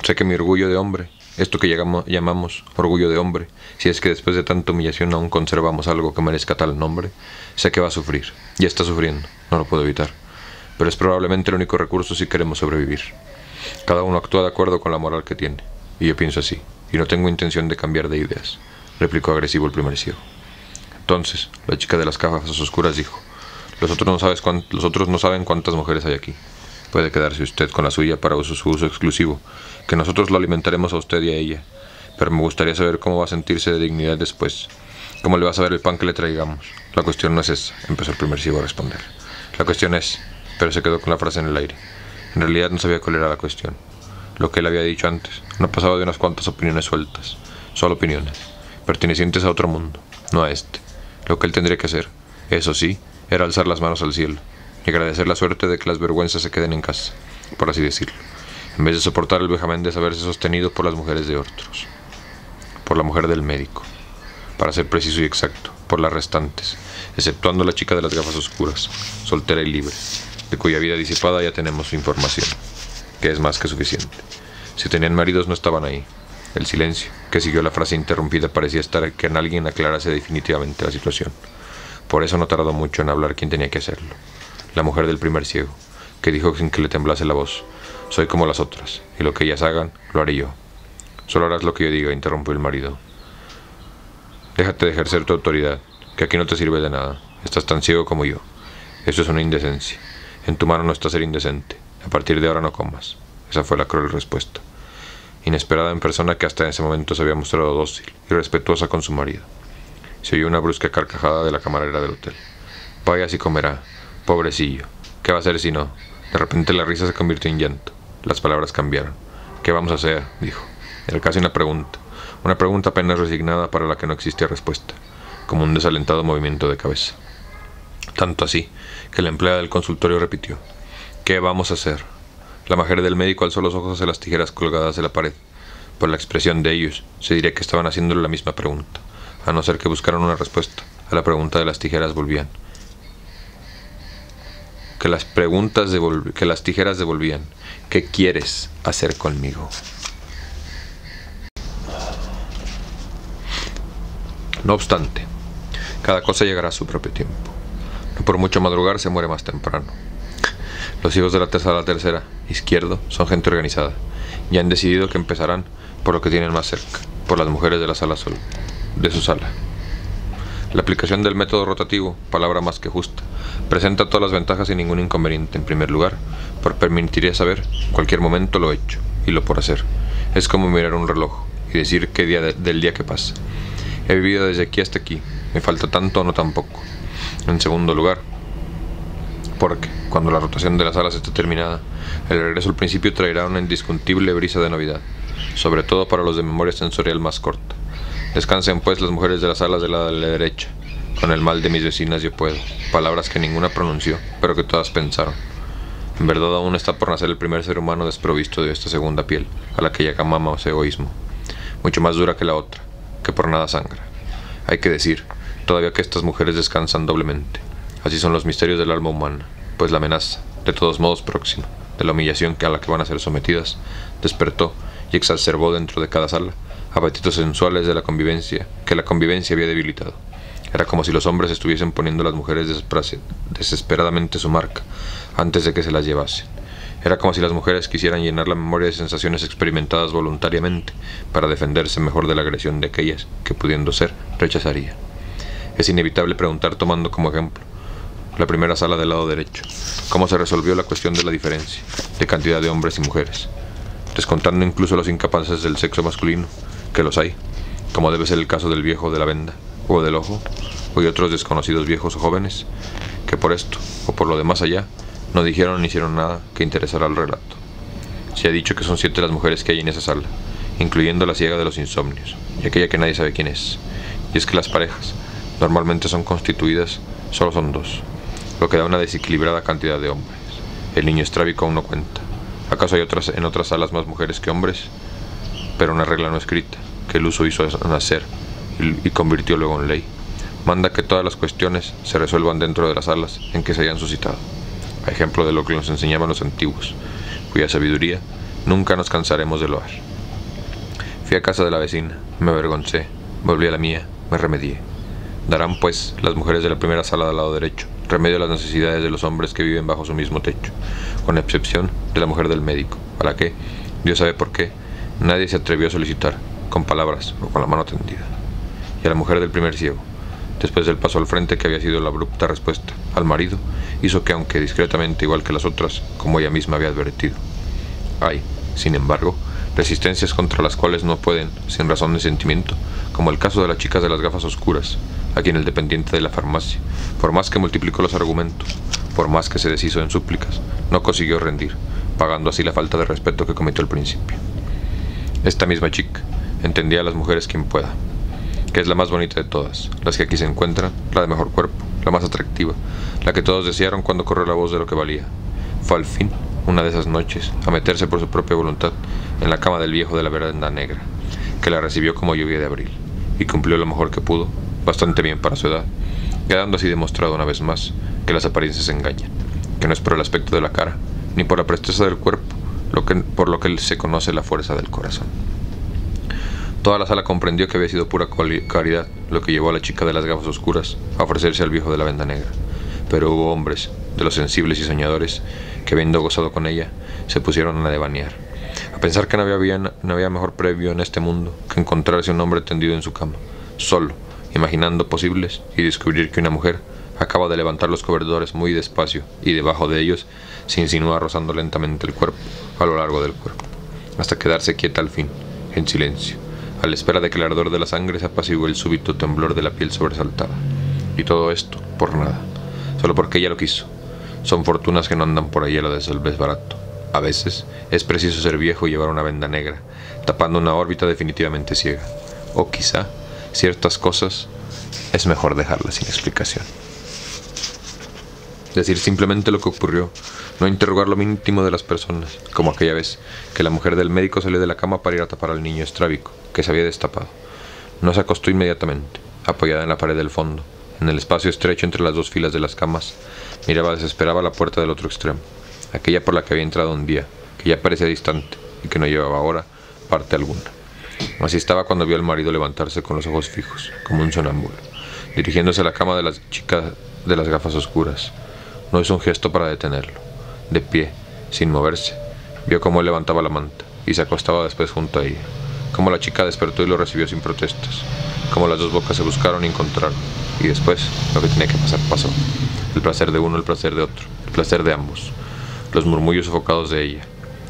Sé que mi orgullo de hombre, esto que llamamos orgullo de hombre, si es que después de tanta humillación aún conservamos algo que merezca tal nombre, sé que va a sufrir, y está sufriendo, no lo puedo evitar, pero es probablemente el único recurso si queremos sobrevivir. Cada uno actúa de acuerdo con la moral que tiene, y yo pienso así, y no tengo intención de cambiar de ideas, replicó agresivo el primer ciego. Entonces, la chica de las gafas oscuras dijo: los otros no sabes cuánt- los otros no saben cuántas mujeres hay aquí. Puede quedarse usted con la suya para uso, su uso exclusivo, que nosotros lo alimentaremos a usted y a ella. Pero me gustaría saber cómo va a sentirse de dignidad después. ¿Cómo le va a saber el pan que le traigamos? La cuestión no es esa, empezó el primer ciego a responder. La cuestión es... Pero se quedó con la frase en el aire. En realidad no sabía cuál era la cuestión. Lo que él había dicho antes no pasaba de unas cuantas opiniones sueltas. Solo opiniones, pertenecientes a otro mundo, no a este. Lo que él tendría que hacer, eso sí, era alzar las manos al cielo y agradecer la suerte de que las vergüenzas se queden en casa, por así decirlo, en vez de soportar el vejamen de saberse sostenido por las mujeres de otros, por la mujer del médico, para ser preciso y exacto, por las restantes, exceptuando la chica de las gafas oscuras, soltera y libre, de cuya vida disipada ya tenemos información, que es más que suficiente. Si tenían maridos no estaban ahí. El silencio, que siguió la frase interrumpida, parecía estar que en alguien aclarase definitivamente la situación. Por eso no tardó mucho en hablar quien tenía que hacerlo. La mujer del primer ciego, que dijo sin que le temblase la voz: soy como las otras, y lo que ellas hagan, lo haré yo. Solo harás lo que yo diga, interrumpió el marido. Déjate de ejercer tu autoridad, que aquí no te sirve de nada. Estás tan ciego como yo. Eso es una indecencia. En tu mano no está ser indecente. A partir de ahora no comas. Esa fue la cruel respuesta, inesperada en persona, que hasta ese momento se había mostrado dócil y respetuosa con su marido. Se oyó una brusca carcajada de la camarera del hotel. Vaya si comerá. Pobrecillo. ¿Qué va a hacer si no? De repente la risa se convirtió en llanto. Las palabras cambiaron. ¿Qué vamos a hacer?, dijo. Era casi una pregunta. Una pregunta apenas resignada para la que no existía respuesta, como un desalentado movimiento de cabeza. Tanto así, que la empleada del consultorio repitió: ¿qué vamos a hacer? La mujer del médico alzó los ojos hacia las tijeras colgadas de la pared. Por la expresión de ellos, se diría que estaban haciéndole la misma pregunta, a no ser que buscaran una respuesta. A la pregunta de las tijeras volvían. Que las preguntas devol- que las tijeras devolvían: ¿qué quieres hacer conmigo? No obstante, cada cosa llegará a su propio tiempo. No por mucho madrugar se muere más temprano. Los hijos de la tercera, la tercera, izquierdo, son gente organizada, y han decidido que empezarán por lo que tienen más cerca, por las mujeres de la sala sol, de su sala. La aplicación del método rotativo, palabra más que justa, presenta todas las ventajas sin ningún inconveniente. En primer lugar, por permitiría saber en cualquier momento lo hecho y lo por hacer. Es como mirar un reloj y decir qué día de, del día que pasa. He vivido desde aquí hasta aquí, me falta tanto o no tan poco. En segundo lugar, porque, cuando la rotación de las alas esté terminada, el regreso al principio traerá una indiscutible brisa de novedad, sobre todo para los de memoria sensorial más corta. Descansen pues las mujeres de las alas de la, de la derecha. Con el mal de mis vecinas yo puedo. Palabras que ninguna pronunció, pero que todas pensaron. En verdad aún está por nacer el primer ser humano desprovisto de esta segunda piel, a la que ya llamamos egoísmo, mucho más dura que la otra, que por nada sangra. Hay que decir, todavía, que estas mujeres descansan doblemente. Así son los misterios del alma humana, pues la amenaza, de todos modos próxima, de la humillación a la que van a ser sometidas, despertó y exacerbó dentro de cada sala apetitos sensuales de la convivencia, que la convivencia había debilitado. Era como si los hombres estuviesen poniendo a las mujeres desesperadamente su marca, antes de que se las llevasen. Era como si las mujeres quisieran llenar la memoria de sensaciones experimentadas voluntariamente, para defenderse mejor de la agresión de aquellas que, pudiendo ser, rechazaría. Es inevitable preguntar, tomando como ejemplo la primera sala del lado derecho, cómo se resolvió la cuestión de la diferencia de cantidad de hombres y mujeres, descontando incluso los incapaces del sexo masculino, que los hay, como debe ser el caso del viejo de la venda, o del ojo, o de otros desconocidos viejos o jóvenes, que por esto, o por lo demás allá, no dijeron ni hicieron nada que interesara al relato. Se ha dicho que son siete las mujeres que hay en esa sala, incluyendo la ciega de los insomnios, y aquella que nadie sabe quién es. Y es que las parejas normalmente son constituidas, solo son dos, lo que da una desequilibrada cantidad de hombres. El niño estrábico aún no cuenta. ¿Acaso hay otras, en otras salas más mujeres que hombres? Pero una regla no escrita, que el uso hizo nacer y, y convirtió luego en ley, manda que todas las cuestiones se resuelvan dentro de las salas en que se hayan suscitado, a ejemplo de lo que nos enseñaban los antiguos, cuya sabiduría Nunca nos cansaremos de loar. Fui a casa de la vecina, me avergoncé, volví a la mía, me remedié. Darán, pues, las mujeres de la primera sala del lado derecho remedio a las necesidades de los hombres que viven bajo su mismo techo, con excepción de la mujer del médico, a la que, Dios sabe por qué, nadie se atrevió a solicitar, con palabras o con la mano tendida. Y a la mujer del primer ciego, después del paso al frente que había sido la abrupta respuesta al marido, hizo que, aunque discretamente igual que las otras, como ella misma había advertido. Hay, sin embargo, resistencias contra las cuales no pueden, sin razón ni sentimiento, como el caso de las chicas de las gafas oscuras, a quien el dependiente de la farmacia, por más que multiplicó los argumentos, por más que se deshizo en súplicas, no consiguió rendir, pagando así la falta de respeto que cometió al principio. Esta misma chica entendía a las mujeres quien pueda, que es la más bonita de todas, las que aquí se encuentran, la de mejor cuerpo, la más atractiva, la que todos desearon cuando corrió la voz de lo que valía. Fue al fin, una de esas noches, a meterse por su propia voluntad en la cama del viejo de la venda negra, que la recibió como lluvia de abril, y cumplió lo mejor que pudo, bastante bien para su edad, quedando así demostrado una vez más que las apariencias engañan, que no es por el aspecto de la cara, ni por la presteza del cuerpo, lo que, por lo que se conoce la fuerza del corazón. Toda la sala comprendió que había sido pura caridad lo que llevó a la chica de las gafas oscuras a ofrecerse al viejo de la venda negra, pero hubo hombres, de los sensibles y soñadores, que habiendo gozado con ella, se pusieron a devanear, a pensar que no había, no había mejor previo en este mundo que encontrarse un hombre tendido en su cama, solo, imaginando posibles, y descubrir que una mujer acaba de levantar los cobertores muy despacio y debajo de ellos se insinúa rozando lentamente el cuerpo a lo largo del cuerpo, hasta quedarse quieta al fin, en silencio, a la espera de que el ardor de la sangre se apacigüe el súbito temblor de la piel sobresaltada. Y todo esto por nada, solo porque ella lo quiso. Son fortunas que no andan por ahí a lo de salves barato. A veces es preciso ser viejo y llevar una venda negra, tapando una órbita definitivamente ciega. O quizá ciertas cosas es mejor dejarlas sin explicación. Decir simplemente lo que ocurrió, no interrogar lo íntimo de las personas, como aquella vez que la mujer del médico salió de la cama para ir a tapar al niño estrábico, que se había destapado. No se acostó inmediatamente, apoyada en la pared del fondo, en el espacio estrecho entre las dos filas de las camas, miraba desesperada la puerta del otro extremo, aquella por la que había entrado un día, que ya parecía distante y que no llevaba ahora parte alguna. Así estaba cuando vio al marido levantarse con los ojos fijos, como un sonámbulo, dirigiéndose a la cama de la chica de las gafas oscuras. No hizo un gesto para detenerlo. De pie, sin moverse, vio cómo él levantaba la manta y se acostaba después junto a ella, cómo la chica despertó y lo recibió sin protestas, cómo las dos bocas se buscaron y encontraron, y después lo que tenía que pasar pasó. El placer de uno, el placer de otro, el placer de ambos. Los murmullos sofocados de ella.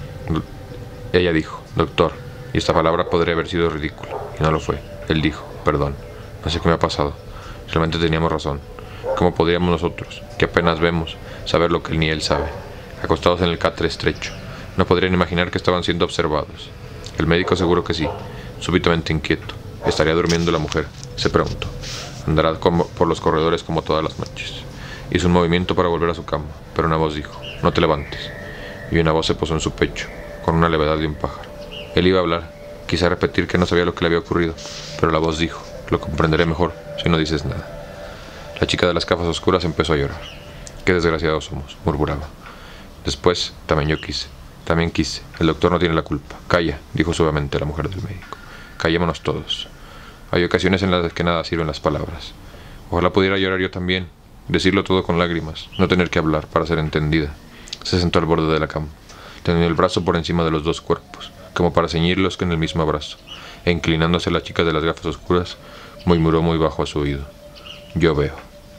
Ella dijo, doctor, y esta palabra podría haber sido ridícula, y no lo fue. Él dijo, perdón, no sé qué me ha pasado, realmente teníamos razón. ¿Cómo podríamos nosotros, que apenas vemos, saber lo que ni él sabe? Acostados en el catre estrecho, no podrían imaginar que estaban siendo observados. El médico seguro que sí, súbitamente inquieto. ¿Estaría durmiendo la mujer?, se preguntó. Andará como por los corredores como todas las noches. Hizo un movimiento para volver a su cama, pero una voz dijo, no te levantes. Y una voz se posó en su pecho, con una levedad de un pájaro. Él iba a hablar, quizá repetir que no sabía lo que le había ocurrido, pero la voz dijo, lo comprenderé mejor si no dices nada. La chica de las gafas oscuras empezó a llorar. Qué desgraciados somos, murmuraba. Después, también yo quise, también quise. El doctor no tiene la culpa. Calla, dijo suavemente la mujer del médico. Callémonos todos. Hay ocasiones en las que nada sirven las palabras. Ojalá pudiera llorar yo también, decirlo todo con lágrimas, no tener que hablar para ser entendida. Se sentó al borde de la cama, teniendo el brazo por encima de los dos cuerpos, como para ceñirlos en el mismo abrazo, e inclinándose a la chica de las gafas oscuras, murmuró muy bajo a su oído. Yo veo.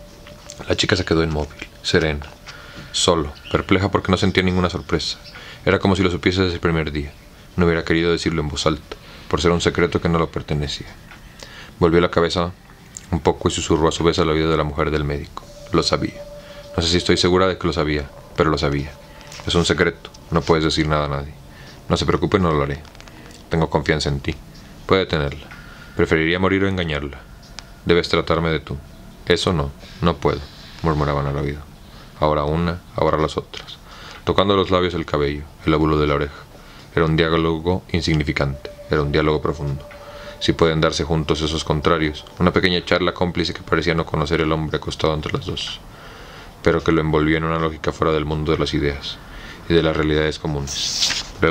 La chica se quedó inmóvil, serena, solo, perpleja porque no sentía ninguna sorpresa. Era como si lo supiese desde el primer día. No hubiera querido decirlo en voz alta, por ser un secreto que no lo pertenecía. Volvió la cabeza un poco y susurró a su vez al oído de la mujer del médico. Lo sabía. No sé si estoy segura de que lo sabía, pero lo sabía. Es un secreto, no puedes decir nada a nadie. No se preocupe, no lo haré. Tengo confianza en ti. Puede tenerla. Preferiría morir o engañarla. Debes tratarme de tú. Eso no, no puedo, murmuraban al oído. Ahora una, ahora las otras, tocando los labios el cabello, el lóbulo de la oreja. Era un diálogo insignificante, era un diálogo profundo. Si pueden darse juntos esos contrarios, una pequeña charla cómplice que parecía no conocer el hombre acostado entre las dos, pero que lo envolvía en una lógica fuera del mundo de las ideas y de las realidades comunes. Luego,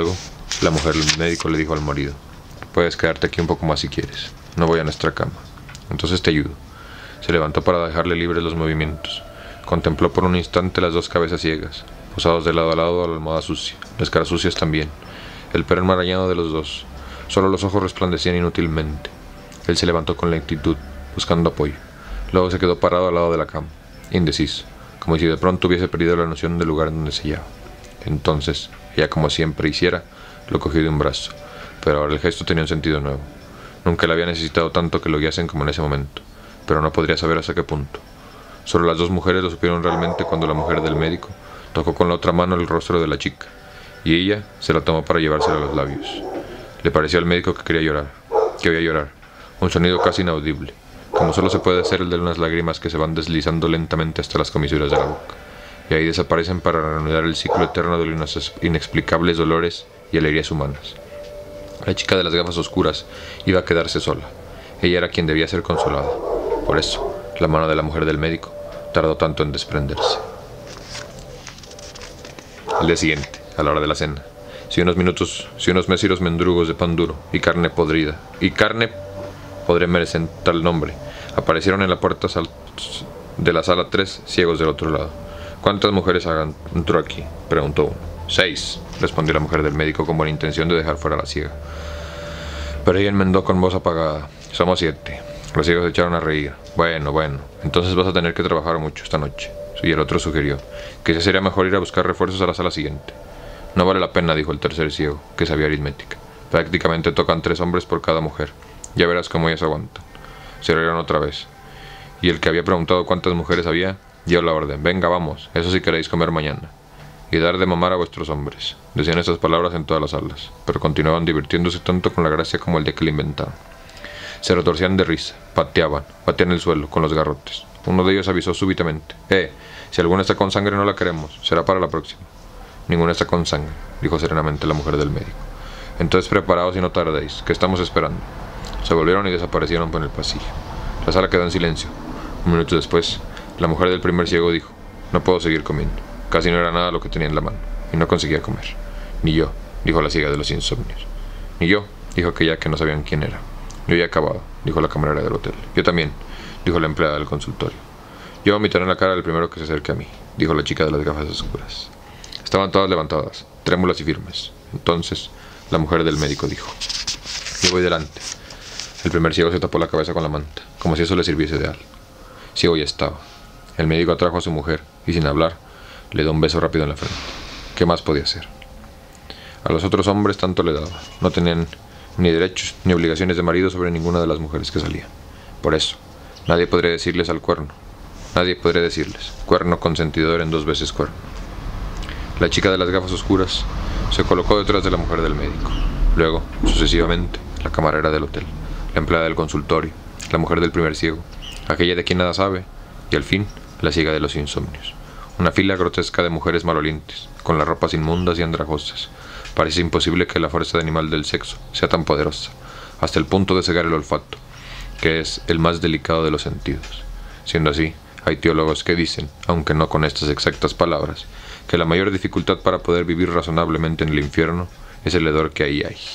La mujer del médico le dijo al marido: puedes quedarte aquí un poco más si quieres. No voy a nuestra cama. Entonces te ayudo. Se levantó para dejarle libres los movimientos. Contempló por un instante las dos cabezas ciegas, posados de lado a lado a la almohada sucia, las caras sucias también, el pelo enmarañado de los dos. Solo los ojos resplandecían inútilmente. Él se levantó con lentitud, buscando apoyo. Luego se quedó parado al lado de la cama, indeciso, como si de pronto hubiese perdido la noción del lugar en donde se hallaba. Entonces, ella, como siempre hiciera, lo cogió de un brazo, pero ahora el gesto tenía un sentido nuevo. Nunca le había necesitado tanto que lo guiasen como en ese momento, pero no podría saber hasta qué punto. Solo las dos mujeres lo supieron realmente cuando la mujer del médico tocó con la otra mano el rostro de la chica, y ella se la tomó para llevársela a los labios. Le pareció al médico que quería llorar, que oía llorar, un sonido casi inaudible, como solo se puede hacer el de unas lágrimas que se van deslizando lentamente hasta las comisuras de la boca, y ahí desaparecen para reanudar el ciclo eterno de los inexplicables dolores y alegrías humanas. La chica de las gafas oscuras iba a quedarse sola. Ella era quien debía ser consolada. Por eso, la mano de la mujer del médico tardó tanto en desprenderse. Al día siguiente, a la hora de la cena, si unos minutos, si unos míseros mendrugos de pan duro y carne podrida, y carne podré merecer tal nombre, aparecieron en la puerta de la sala tres ciegos del otro lado. ¿Cuántas mujeres entró aquí?, preguntó uno. Seis, respondió la mujer del médico con buena intención de dejar fuera a la ciega. Pero ella enmendó con voz apagada. Somos siete. Los ciegos se echaron a reír. Bueno, bueno, entonces vas a tener que trabajar mucho esta noche. Y el otro sugirió que ya sería mejor ir a buscar refuerzos a la sala siguiente. No vale la pena, dijo el tercer ciego, que sabía aritmética. Prácticamente tocan tres hombres por cada mujer. Ya verás cómo ellas aguantan. Se rieron otra vez. Y el que había preguntado cuántas mujeres había, dio la orden. Venga, vamos, eso si queréis comer mañana. Y dar de mamar a vuestros hombres. Decían estas palabras en todas las salas, pero continuaban divirtiéndose tanto con la gracia como el día que la inventaron. Se retorcían de risa, pateaban, batían el suelo con los garrotes. Uno de ellos avisó súbitamente: Eh, si alguna está con sangre no la queremos, será para la próxima. Ninguna está con sangre, dijo serenamente la mujer del médico. Entonces preparaos y no tardéis, que estamos esperando. Se volvieron y desaparecieron por el pasillo. La sala quedó en silencio. Un minuto después, la mujer del primer ciego dijo: No puedo seguir comiendo. Casi no era nada lo que tenía en la mano, y no conseguía comer. Ni yo, dijo la ciega de los insomnios. Ni yo, dijo aquella que no sabían quién era. Yo ya he acabado, dijo la camarera del hotel. Yo también, dijo la empleada del consultorio. Yo vomitaré en la cara del primero que se acerque a mí, dijo la chica de las gafas oscuras. Estaban todas levantadas, trémulas y firmes. Entonces, la mujer del médico dijo: Yo voy delante. El primer ciego se tapó la cabeza con la manta, como si eso le sirviese de algo. Ciego ya estaba. El médico atrajo a su mujer, y sin hablar, le dio un beso rápido en la frente. ¿Qué más podía hacer? A los otros hombres tanto le daba. No tenían ni derechos ni obligaciones de marido sobre ninguna de las mujeres que salían. Por eso, nadie podría decirles al cuerno. Nadie podría decirles: cuerno consentidor en dos veces cuerno. La chica de las gafas oscuras se colocó detrás de la mujer del médico. Luego, sucesivamente, la camarera del hotel, la empleada del consultorio, la mujer del primer ciego, aquella de quien nada sabe, y al fin, la ciega de los insomnios. Una fila grotesca de mujeres malolientes, con las ropas inmundas y andrajosas. Parece imposible que la fuerza animal del sexo sea tan poderosa, hasta el punto de cegar el olfato, que es el más delicado de los sentidos. Siendo así, hay teólogos que dicen, aunque no con estas exactas palabras, que la mayor dificultad para poder vivir razonablemente en el infierno es el hedor que ahí hay.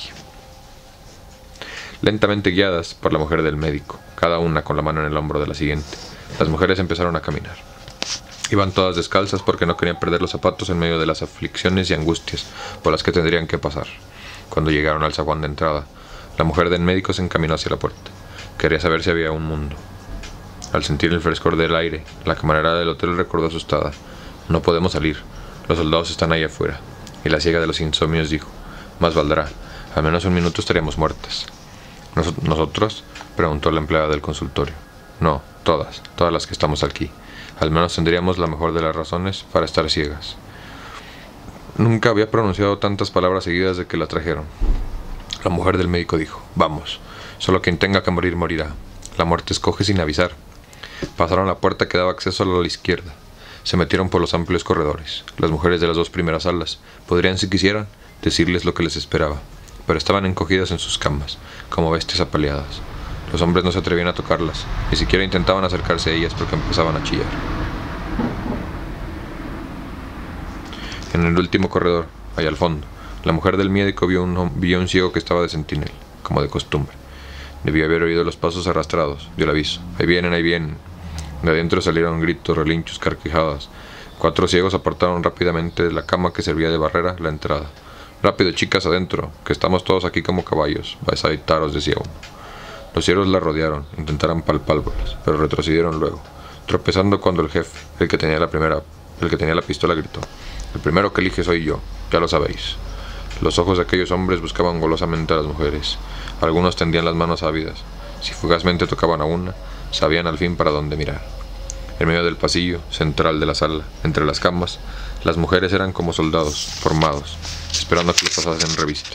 Lentamente guiadas por la mujer del médico, cada una con la mano en el hombro de la siguiente, las mujeres empezaron a caminar. Iban todas descalzas porque no querían perder los zapatos en medio de las aflicciones y angustias por las que tendrían que pasar. Cuando llegaron al zaguán de entrada, la mujer del médico se encaminó hacia la puerta. Quería saber si había un mundo. Al sentir el frescor del aire, la camarera del hotel recordó asustada: No podemos salir, los soldados están ahí afuera. Y la ciega de los insomnios dijo: Más valdrá, al menos un minuto estaríamos muertas. ¿Nos ¿Nosotros? Preguntó la empleada del consultorio. No, todas, todas las que estamos aquí. Al menos tendríamos la mejor de las razones para estar ciegas. Nunca había pronunciado tantas palabras seguidas de que la trajeron. La mujer del médico dijo: Vamos, solo quien tenga que morir morirá. La muerte escoge sin avisar. Pasaron la puerta que daba acceso a la izquierda. Se metieron por los amplios corredores. Las mujeres de las dos primeras salas podrían, si quisieran, decirles lo que les esperaba, pero estaban encogidas en sus camas, como bestias apaleadas. Los hombres no se atrevían a tocarlas, ni siquiera intentaban acercarse a ellas porque empezaban a chillar. En el último corredor, allá al fondo, La mujer del médico vio un, vio un ciego que estaba de centinela, como de costumbre. Debió haber oído los pasos arrastrados, dio el aviso. Ahí vienen, ahí vienen. De adentro salieron gritos, relinchos, carcajadas. Cuatro ciegos apartaron rápidamente de la cama que servía de barrera la entrada. Rápido, chicas, adentro, que estamos todos aquí como caballos. Vais a evitaros, decía uno. Los ciegos la rodearon, intentaron palpárbolas, pero retrocedieron luego, tropezando cuando el jefe, el que tenía la primera, el que tenía la pistola, gritó: el primero que elige soy yo, ya lo sabéis. Los ojos de aquellos hombres buscaban golosamente a las mujeres. Algunos tendían las manos ávidas. Si fugazmente tocaban a una, sabían al fin para dónde mirar. En medio del pasillo central de la sala, entre las camas, las mujeres eran como soldados, formados, esperando a que los pasasen revista.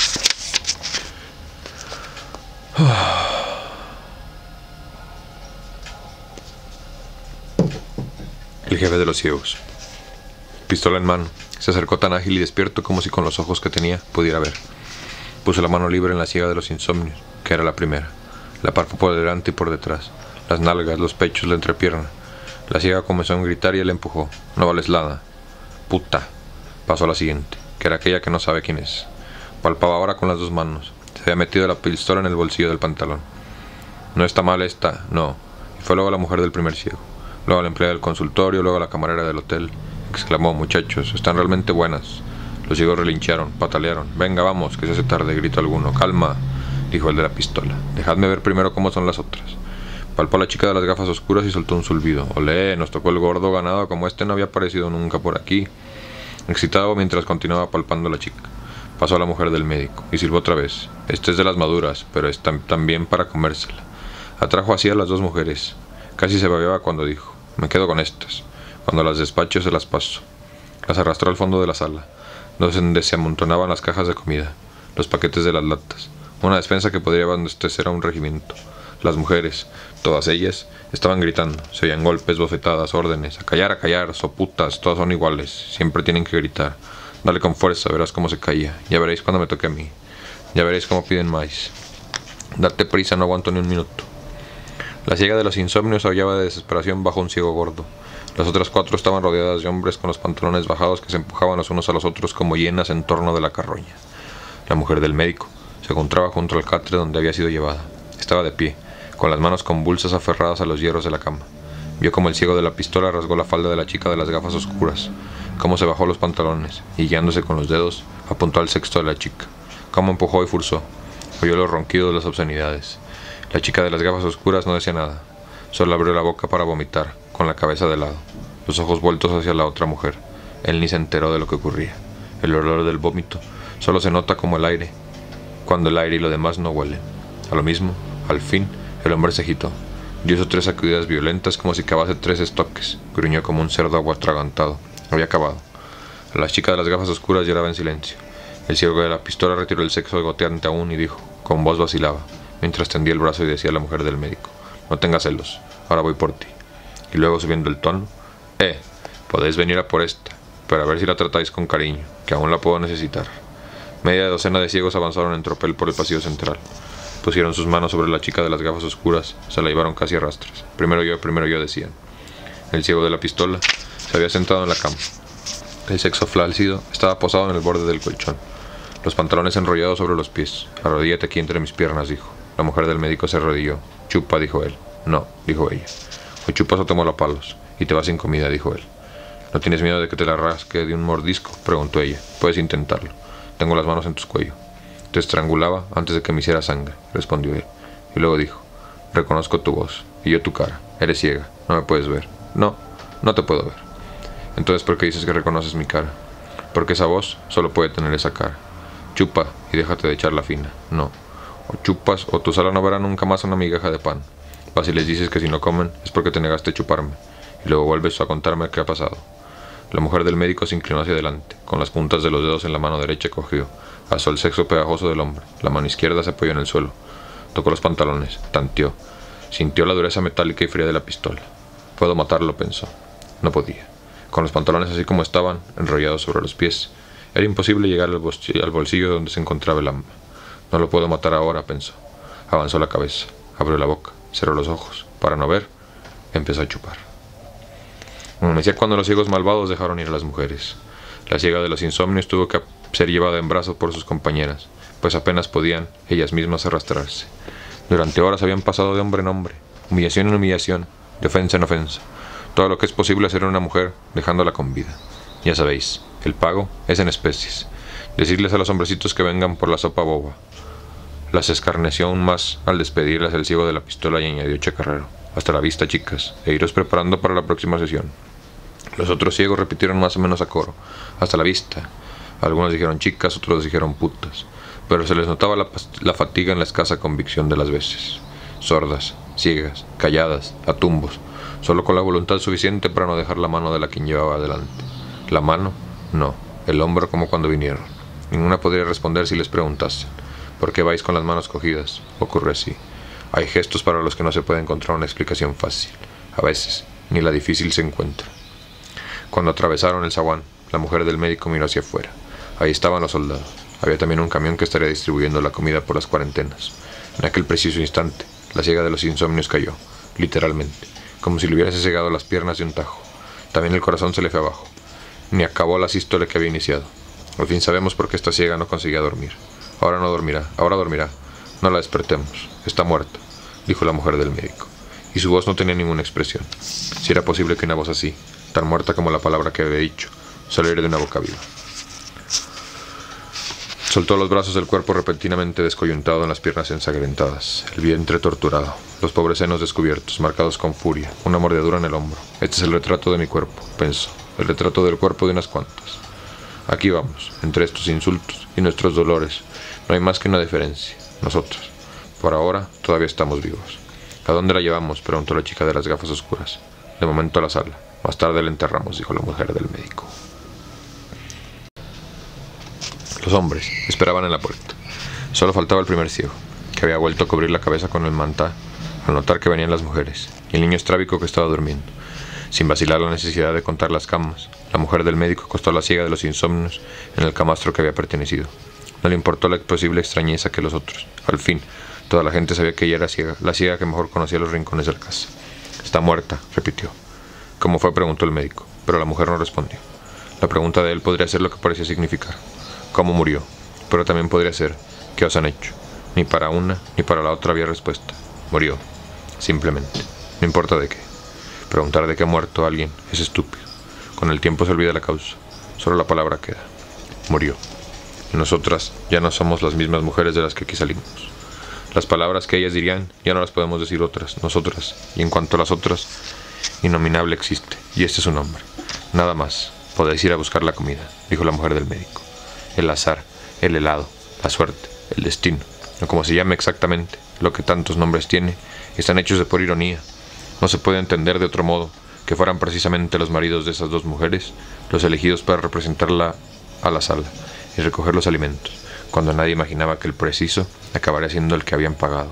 El jefe de los ciegos, pistola en mano, se acercó tan ágil y despierto como si con los ojos que tenía pudiera ver. Puso la mano libre en la ciega de los insomnios, que era la primera. La palpó por delante y por detrás, las nalgas, los pechos, la entrepierna. La ciega comenzó a gritar y él empujó. No vales nada. Puta. Pasó a la siguiente, que era aquella que no sabe quién es. Palpaba ahora con las dos manos. Se había metido la pistola en el bolsillo del pantalón. No está mal esta, no. Y fue luego la mujer del primer ciego. Luego la empleada del consultorio, luego la camarera del hotel. Exclamó: muchachos, están realmente buenas. Los ciegos relincharon, patalearon. Venga, vamos, que se hace tarde, gritó alguno. Calma, dijo el de la pistola. Dejadme ver primero cómo son las otras. Palpó a la chica de las gafas oscuras y soltó un silbido. Olé, nos tocó el gordo ganado, como este no había aparecido nunca por aquí. Excitado mientras continuaba palpando a la chica, pasó a la mujer del médico y silbó otra vez. Este es de las maduras, pero es tam también para comérsela. Atrajo así a las dos mujeres. Casi se babeaba cuando dijo: me quedo con estas. Cuando las despacho se las paso. Las arrastró al fondo de la sala, donde se amontonaban las cajas de comida, los paquetes de las latas, una despensa que podría abastecer a un regimiento. Las mujeres, todas ellas, estaban gritando. Se oían golpes, bofetadas, órdenes. A callar, a callar, soputas, todas son iguales. Siempre tienen que gritar. Dale con fuerza, verás cómo se calla. Ya veréis cuando me toque a mí. Ya veréis cómo piden más. Date prisa, no aguanto ni un minuto. La ciega de los insomnios aullaba de desesperación bajo un ciego gordo. Las otras cuatro estaban rodeadas de hombres con los pantalones bajados que se empujaban los unos a los otros como hienas en torno de la carroña. La mujer del médico se encontraba junto al catre donde había sido llevada. Estaba de pie, con las manos convulsas aferradas a los hierros de la cama. Vio como el ciego de la pistola rasgó la falda de la chica de las gafas oscuras, cómo se bajó los pantalones y, guiándose con los dedos, apuntó al sexto de la chica, cómo empujó y forzó. Oyó los ronquidos de las obscenidades. La chica de las gafas oscuras no decía nada, solo abrió la boca para vomitar, con la cabeza de lado, los ojos vueltos hacia la otra mujer. Él ni se enteró de lo que ocurría. El olor del vómito solo se nota como el aire, cuando el aire y lo demás no huelen. A lo mismo, al fin, el hombre se agitó. Dio sus tres sacudidas violentas como si cavase tres estoques. Gruñó como un cerdo atragantado. Había acabado. La chica de las gafas oscuras lloraba en silencio. El ciego de la pistola retiró el sexo goteante aún y dijo, con voz vacilaba, mientras tendía el brazo y decía a la mujer del médico: no tengas celos, ahora voy por ti. Y luego, subiendo el tono: eh, podéis venir a por esta, pero a ver si la tratáis con cariño, que aún la puedo necesitar. Media docena de ciegos avanzaron en tropel por el pasillo central. Pusieron sus manos sobre la chica de las gafas oscuras, se la llevaron casi a rastras. Primero yo, primero yo, decían. El ciego de la pistola se había sentado en la cama. El sexo flácido estaba posado en el borde del colchón, los pantalones enrollados sobre los pies. Arrodíllate aquí entre mis piernas, dijo. La mujer del médico se arrodilló. Chupa, dijo él. No, dijo ella. O chupas o te mola palos, y te vas sin comida, dijo él. ¿No tienes miedo de que te la rasque de un mordisco?, preguntó ella. Puedes intentarlo. Tengo las manos en tu cuello. Te estrangulaba antes de que me hiciera sangre, respondió él. Y luego dijo: reconozco tu voz, y yo tu cara. Eres ciega, no me puedes ver. No, no te puedo ver. Entonces, ¿por qué dices que reconoces mi cara? Porque esa voz solo puede tener esa cara. Chupa y déjate de echar la fina. No. O chupas o tu sala no verá nunca más una migaja de pan. Vas y les dices que si no comen es porque te negaste a chuparme. Y luego vuelves a contarme qué ha pasado. La mujer del médico se inclinó hacia adelante. Con las puntas de los dedos en la mano derecha cogió, alzó el sexo pegajoso del hombre. La mano izquierda se apoyó en el suelo. Tocó los pantalones, tanteó. Sintió la dureza metálica y fría de la pistola. Puedo matarlo, pensó. No podía. Con los pantalones así como estaban, enrollados sobre los pies, era imposible llegar al bolsillo, al bolsillo donde se encontraba el arma. No lo puedo matar ahora, pensó. Avanzó la cabeza, abrió la boca, cerró los ojos. Para no ver, empezó a chupar. Amanecía cuando los ciegos malvados dejaron ir a las mujeres. La ciega de los insomnios tuvo que ser llevada en brazos por sus compañeras, pues apenas podían ellas mismas arrastrarse. Durante horas habían pasado de hombre en hombre, humillación en humillación, de ofensa en ofensa, todo lo que es posible hacer en una mujer, dejándola con vida. Ya sabéis, el pago es en especies. Decirles a los hombrecitos que vengan por la sopa boba. Las escarneció aún más al despedirlas el ciego de la pistola y añadió chacarrero: hasta la vista, chicas, e iros preparando para la próxima sesión. Los otros ciegos repitieron más o menos a coro: hasta la vista. Algunos dijeron chicas, otros dijeron putas, pero se les notaba la, la fatiga en la escasa convicción de las veces. Sordas, ciegas, calladas, a tumbos, solo con la voluntad suficiente para no dejar la mano de la quien llevaba adelante. La mano, no, el hombro, como cuando vinieron. Ninguna podría responder si les preguntasen: ¿por qué vais con las manos cogidas? Ocurre así. Hay gestos para los que no se puede encontrar una explicación fácil. A veces, ni la difícil se encuentra. Cuando atravesaron el zaguán, la mujer del médico miró hacia afuera. Ahí estaban los soldados. Había también un camión que estaría distribuyendo la comida por las cuarentenas. En aquel preciso instante, la ciega de los insomnios cayó, literalmente, como si le hubiese cegado las piernas de un tajo. También el corazón se le fue abajo. Ni acabó la sístole que había iniciado. Al fin sabemos por qué esta ciega no conseguía dormir. Ahora no dormirá, ahora dormirá. No la despertemos. Está muerta, dijo la mujer del médico. Y su voz no tenía ninguna expresión. Si era posible que una voz así, tan muerta como la palabra que había dicho, saliera de una boca viva. Soltó los brazos del cuerpo repentinamente descoyuntado en las piernas ensangrentadas, el vientre torturado, los pobres senos descubiertos, marcados con furia, una mordedura en el hombro. Este es el retrato de mi cuerpo, pensó, el retrato del cuerpo de unas cuantas. Aquí vamos, entre estos insultos y nuestros dolores, no hay más que una diferencia, nosotros. Por ahora, todavía estamos vivos. ¿A dónde la llevamos?, preguntó la chica de las gafas oscuras. De momento a la sala, más tarde la enterramos, dijo la mujer del médico. Los hombres esperaban en la puerta. Solo faltaba el primer ciego, que había vuelto a cubrir la cabeza con el mantá al notar que venían las mujeres, y el niño estrábico que estaba durmiendo. Sin vacilar la necesidad de contar las camas, la mujer del médico acostó a la ciega de los insomnios en el camastro que había pertenecido. No le importó la posible extrañeza que los otros. Al fin, toda la gente sabía que ella era ciega, la ciega que mejor conocía los rincones de la casa. Está muerta, repitió. ¿Cómo fue?, preguntó el médico, pero la mujer no respondió. La pregunta de él podría ser lo que parecía significar: ¿cómo murió? Pero también podría ser: ¿qué os han hecho? Ni para una ni para la otra había respuesta. Murió, simplemente. No importa de qué. Preguntar de qué ha muerto alguien es estúpido. Con el tiempo se olvida la causa. Solo la palabra queda. Murió. Y nosotras ya no somos las mismas mujeres de las que aquí salimos. Las palabras que ellas dirían ya no las podemos decir otras, nosotras. Y en cuanto a las otras, Innominable existe, y este es su nombre. Nada más. Podéis ir a buscar la comida, dijo la mujer del médico. El azar, el helado, la suerte, el destino, o como se llame exactamente, lo que tantos nombres tiene, están hechos de por ironía. No se puede entender de otro modo que fueran precisamente los maridos de esas dos mujeres los elegidos para representarla a la sala y recoger los alimentos, cuando nadie imaginaba que el preciso acabaría siendo el que habían pagado.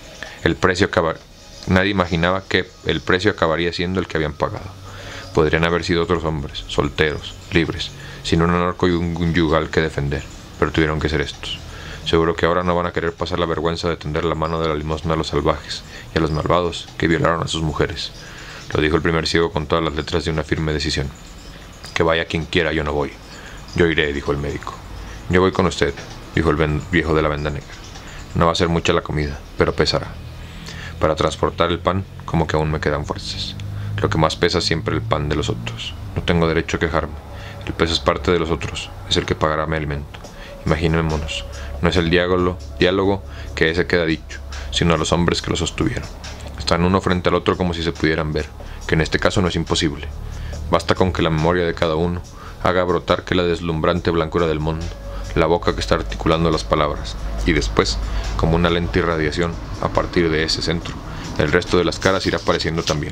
El precio acabar... Nadie imaginaba que el precio acabaría siendo el que habían pagado. Podrían haber sido otros hombres, solteros, libres, sin un honor conyugal que defender, pero tuvieron que ser estos. Seguro que ahora no van a querer pasar la vergüenza de tender la mano de la limosna a los salvajes y a los malvados que violaron a sus mujeres. Lo dijo el primer ciego con todas las letras de una firme decisión. Que vaya quien quiera, yo no voy. Yo iré, dijo el médico. Yo voy con usted, dijo el viejo de la venda negra. No va a ser mucha la comida, pero pesará. Para transportar el pan, como que aún me quedan fuerzas. Lo que más pesa es siempre el pan de los otros. No tengo derecho a quejarme. El peso es parte de los otros, es el que pagará mi alimento. Imaginémonos, no es el diálogo, diálogo que ese queda dicho, sino a los hombres que lo sostuvieron. Están uno frente al otro como si se pudieran ver, que en este caso no es imposible. Basta con que la memoria de cada uno haga brotar que la deslumbrante blancura del mundo, la boca que está articulando las palabras, y después, como una lenta irradiación, a partir de ese centro, el resto de las caras irá apareciendo también.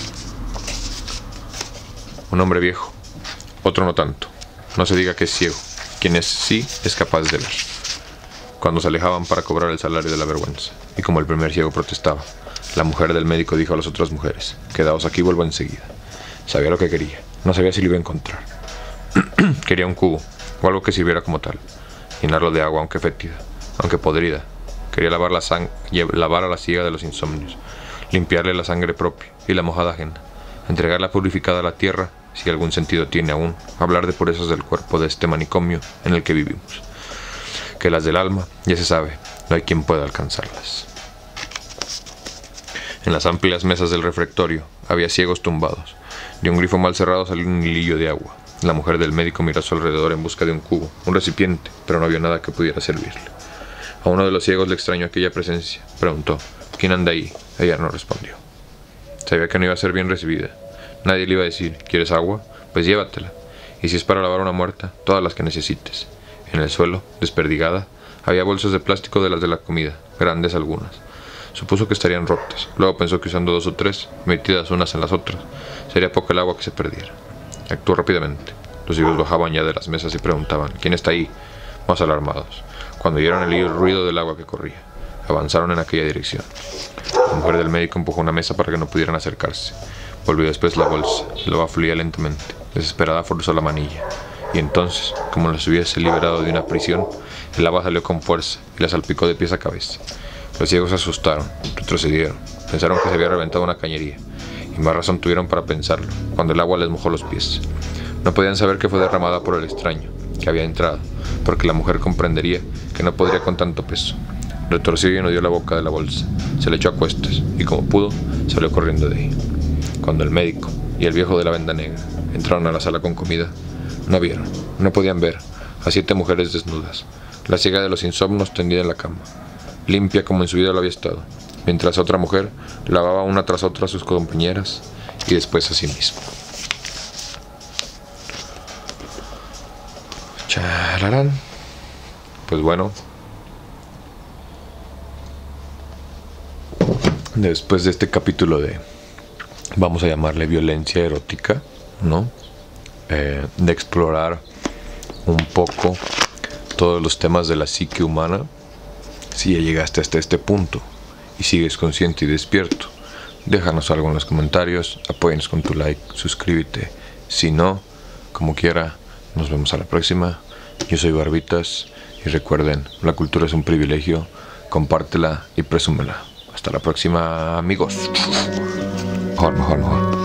Un hombre viejo, otro no tanto. No se diga que es ciego, quien es sí es capaz de ver. Cuando se alejaban para cobrar el salario de la vergüenza, y como el primer ciego protestaba, la mujer del médico dijo a las otras mujeres: quedaos aquí, vuelvo enseguida. Sabía lo que quería, no sabía si lo iba a encontrar. Quería un cubo, o algo que sirviera como tal, llenarlo de agua, aunque fétida, aunque podrida. Quería lavar, la sang lavar a la ciega de los insomnios, limpiarle la sangre propia y la mojada ajena, entregarla purificada a la tierra si algún sentido tiene aún, hablar de purezas del cuerpo de este manicomio en el que vivimos. Que las del alma, ya se sabe, no hay quien pueda alcanzarlas. En las amplias mesas del refectorio había ciegos tumbados. De un grifo mal cerrado salió un hilillo de agua. La mujer del médico miró a su alrededor en busca de un cubo, un recipiente, pero no vio nada que pudiera servirle. A uno de los ciegos le extrañó aquella presencia. Preguntó: ¿quién anda ahí? Ella no respondió. Sabía que no iba a ser bien recibida. Nadie le iba a decir: ¿quieres agua? Pues llévatela. Y si es para lavar una muerta, todas las que necesites. En el suelo, desperdigada, había bolsas de plástico de las de la comida, grandes algunas. Supuso que estarían rotas. Luego pensó que usando dos o tres, metidas unas en las otras, sería poco el agua que se perdiera. Actuó rápidamente. Los ciegos bajaban ya de las mesas y preguntaban: ¿quién está ahí? Más alarmados, cuando oyeron el ruido del agua que corría. Avanzaron en aquella dirección. La mujer del médico empujó una mesa para que no pudieran acercarse. Volvió después la bolsa. El agua fluía lentamente. Desesperada forzó la manilla. Y entonces, como los hubiese liberado de una prisión, el agua salió con fuerza y la salpicó de pies a cabeza. Los ciegos se asustaron, retrocedieron, pensaron que se había reventado una cañería, y más razón tuvieron para pensarlo, cuando el agua les mojó los pies. No podían saber que fue derramada por el extraño, que había entrado, porque la mujer comprendería que no podría con tanto peso. Retorció y no dio la boca de la bolsa, se le echó a cuestas, y como pudo, salió corriendo de ahí. Cuando el médico y el viejo de la venda negra entraron a la sala con comida, no vieron, no podían ver a siete mujeres desnudas, la ciega de los insomnos tendida en la cama, limpia como en su vida lo había estado, mientras otra mujer lavaba una tras otra a sus compañeras y después a sí misma. Chararán. Pues bueno, después de este capítulo de, vamos a llamarle violencia erótica, ¿no? Eh, de explorar un poco todos los temas de la psique humana. Si ya llegaste hasta este punto y sigues consciente y despierto, déjanos algo en los comentarios, apóyanos con tu like, suscríbete. Si no, como quiera, nos vemos a la próxima. Yo soy Barbitas y recuerden, la cultura es un privilegio, compártela y presúmela. Hasta la próxima, amigos. Mejor, mejor, mejor.